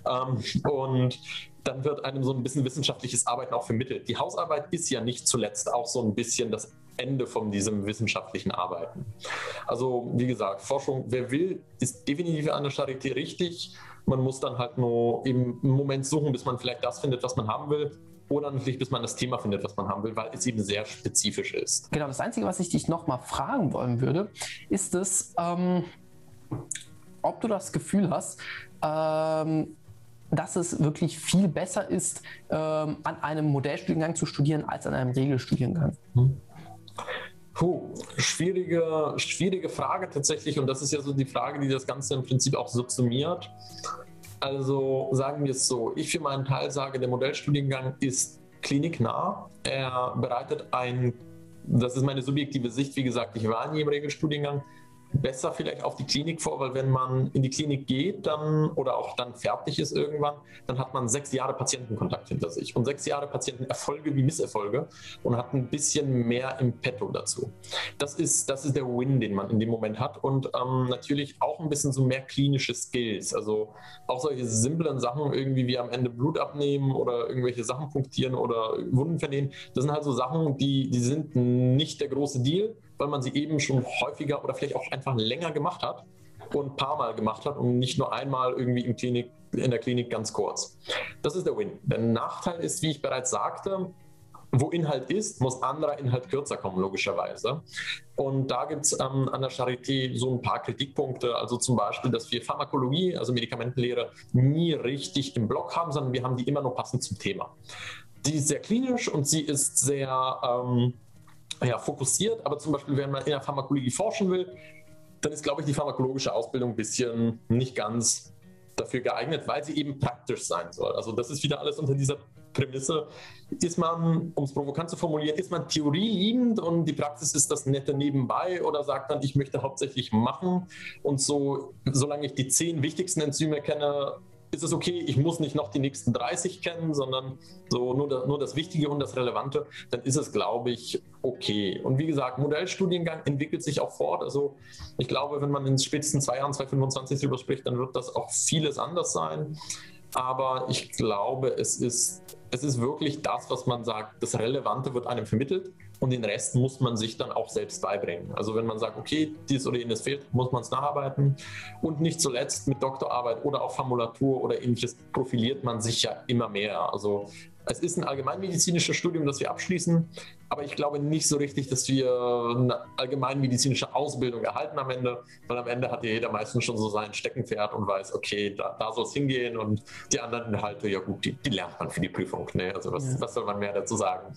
Und dann wird einem so ein bisschen wissenschaftliches Arbeiten auch vermittelt. Die Hausarbeit ist ja nicht zuletzt auch so ein bisschen das Ende von diesem wissenschaftlichen Arbeiten. Also wie gesagt, Forschung, wer will, ist definitiv an der Charité richtig. Man muss dann halt nur im Moment suchen, bis man vielleicht das findet, was man haben will. Oder natürlich, bis man das Thema findet, was man haben will, weil es eben sehr spezifisch ist. Genau, das Einzige, was ich dich nochmal fragen wollen würde, ist es, ob du das Gefühl hast, dass es wirklich viel besser ist, an einem Modellstudiengang zu studieren, als an einem Regelstudiengang? Schwierige Frage tatsächlich, und das ist ja so die Frage, die das Ganze im Prinzip auch subsumiert. Also sagen wir es so, ich für meinen Teil sage, der Modellstudiengang ist kliniknah. Er bereitet das ist meine subjektive Sicht, wie gesagt, ich war nie im Regelstudiengang, besser vielleicht auf die Klinik vor, weil wenn man in die Klinik geht dann oder auch dann fertig ist irgendwann, dann hat man 6 Jahre Patientenkontakt hinter sich und 6 Jahre Patientenerfolge wie Misserfolge und hat ein bisschen mehr im Petto dazu. Das ist der Win, den man in dem Moment hat und natürlich auch ein bisschen so mehr klinische Skills, also auch solche simplen Sachen irgendwie wie am Ende Blut abnehmen oder irgendwelche Sachen punktieren oder Wunden vernähen, das sind halt so Sachen, die sind nicht der große Deal, weil man sie eben schon häufiger oder vielleicht auch einfach länger gemacht hat und ein paar Mal gemacht hat und nicht nur einmal irgendwie in der Klinik ganz kurz. Das ist der Win. Der Nachteil ist, wie ich bereits sagte, wo Inhalt ist, muss anderer Inhalt kürzer kommen, logischerweise. Und da gibt es an der Charité so ein paar Kritikpunkte, also zum Beispiel, dass wir Pharmakologie, also Medikamentenlehre, nie richtig im Block haben, sondern wir haben die immer nur passend zum Thema. Die ist sehr klinisch und sie ist sehr fokussiert, aber zum Beispiel, wenn man in der Pharmakologie forschen will, dann ist, glaube ich, die pharmakologische Ausbildung ein bisschen nicht ganz dafür geeignet, weil sie eben praktisch sein soll. Also das ist wieder alles unter dieser Prämisse. Ist man, um es provokant zu formulieren, ist man theorieliebend und die Praxis ist das nette Nebenbei oder sagt dann, ich möchte hauptsächlich machen und solange ich die 10 wichtigsten Enzyme kenne, ist es okay, ich muss nicht noch die nächsten 30 kennen, sondern so nur das Wichtige und das Relevante, dann ist es, glaube ich, okay. Und wie gesagt, Modellstudiengang entwickelt sich auch fort. Also ich glaube, wenn man in spätestens 2 Jahren, 2025 darüber spricht, dann wird das auch vieles anders sein. Aber ich glaube, es ist wirklich das, was man sagt, das Relevante wird einem vermittelt und den Rest muss man sich dann auch selbst beibringen. Also wenn man sagt, okay, dies oder jenes fehlt, muss man es nacharbeiten. Und nicht zuletzt mit Doktorarbeit oder auch Formulatur oder ähnliches profiliert man sich ja immer mehr. Also es ist ein allgemeinmedizinisches Studium, das wir abschließen, aber ich glaube nicht so richtig, dass wir eine allgemeinmedizinische Ausbildung erhalten am Ende, weil am Ende hat ja jeder meistens schon so sein Steckenpferd und weiß, okay, da soll es hingehen und die anderen Inhalte, ja gut, die lernt man für die Prüfung. Ne? Also was soll man mehr dazu sagen?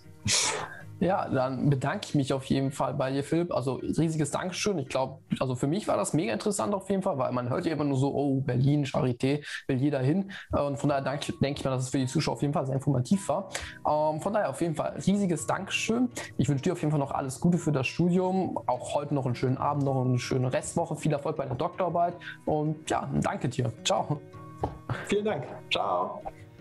Ja, dann bedanke ich mich auf jeden Fall bei dir, Philipp. Also riesiges Dankeschön. Ich glaube, also für mich war das mega interessant auf jeden Fall, weil man hört ja immer nur so, oh, Berlin, Charité, will jeder hin. Und von daher denke ich mir, dass es für die Zuschauer auf jeden Fall sehr informativ war. Von daher auf jeden Fall riesiges Dankeschön. Ich wünsche dir auf jeden Fall noch alles Gute für das Studium. Auch heute noch einen schönen Abend, noch eine schöne Restwoche. Viel Erfolg bei der Doktorarbeit. Und ja, danke dir. Ciao. Vielen Dank. Ciao.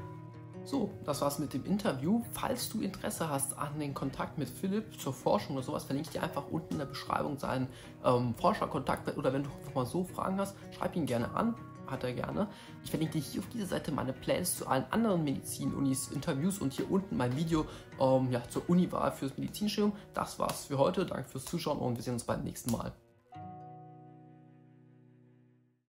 So, das war's mit dem Interview. Falls du Interesse hast an den Kontakt mit Philipp zur Forschung oder sowas, verlinke ich dir einfach unten in der Beschreibung seinen Forscherkontakt, oder wenn du einfach mal so Fragen hast, schreib ihn gerne an, hat er gerne. Ich verlinke dir hier auf dieser Seite meine Playlist zu allen anderen Medizin-Unis, Interviews und hier unten mein Video zur Uniwahl fürs Medizinstudium. Das war's für heute, danke fürs Zuschauen und wir sehen uns beim nächsten Mal.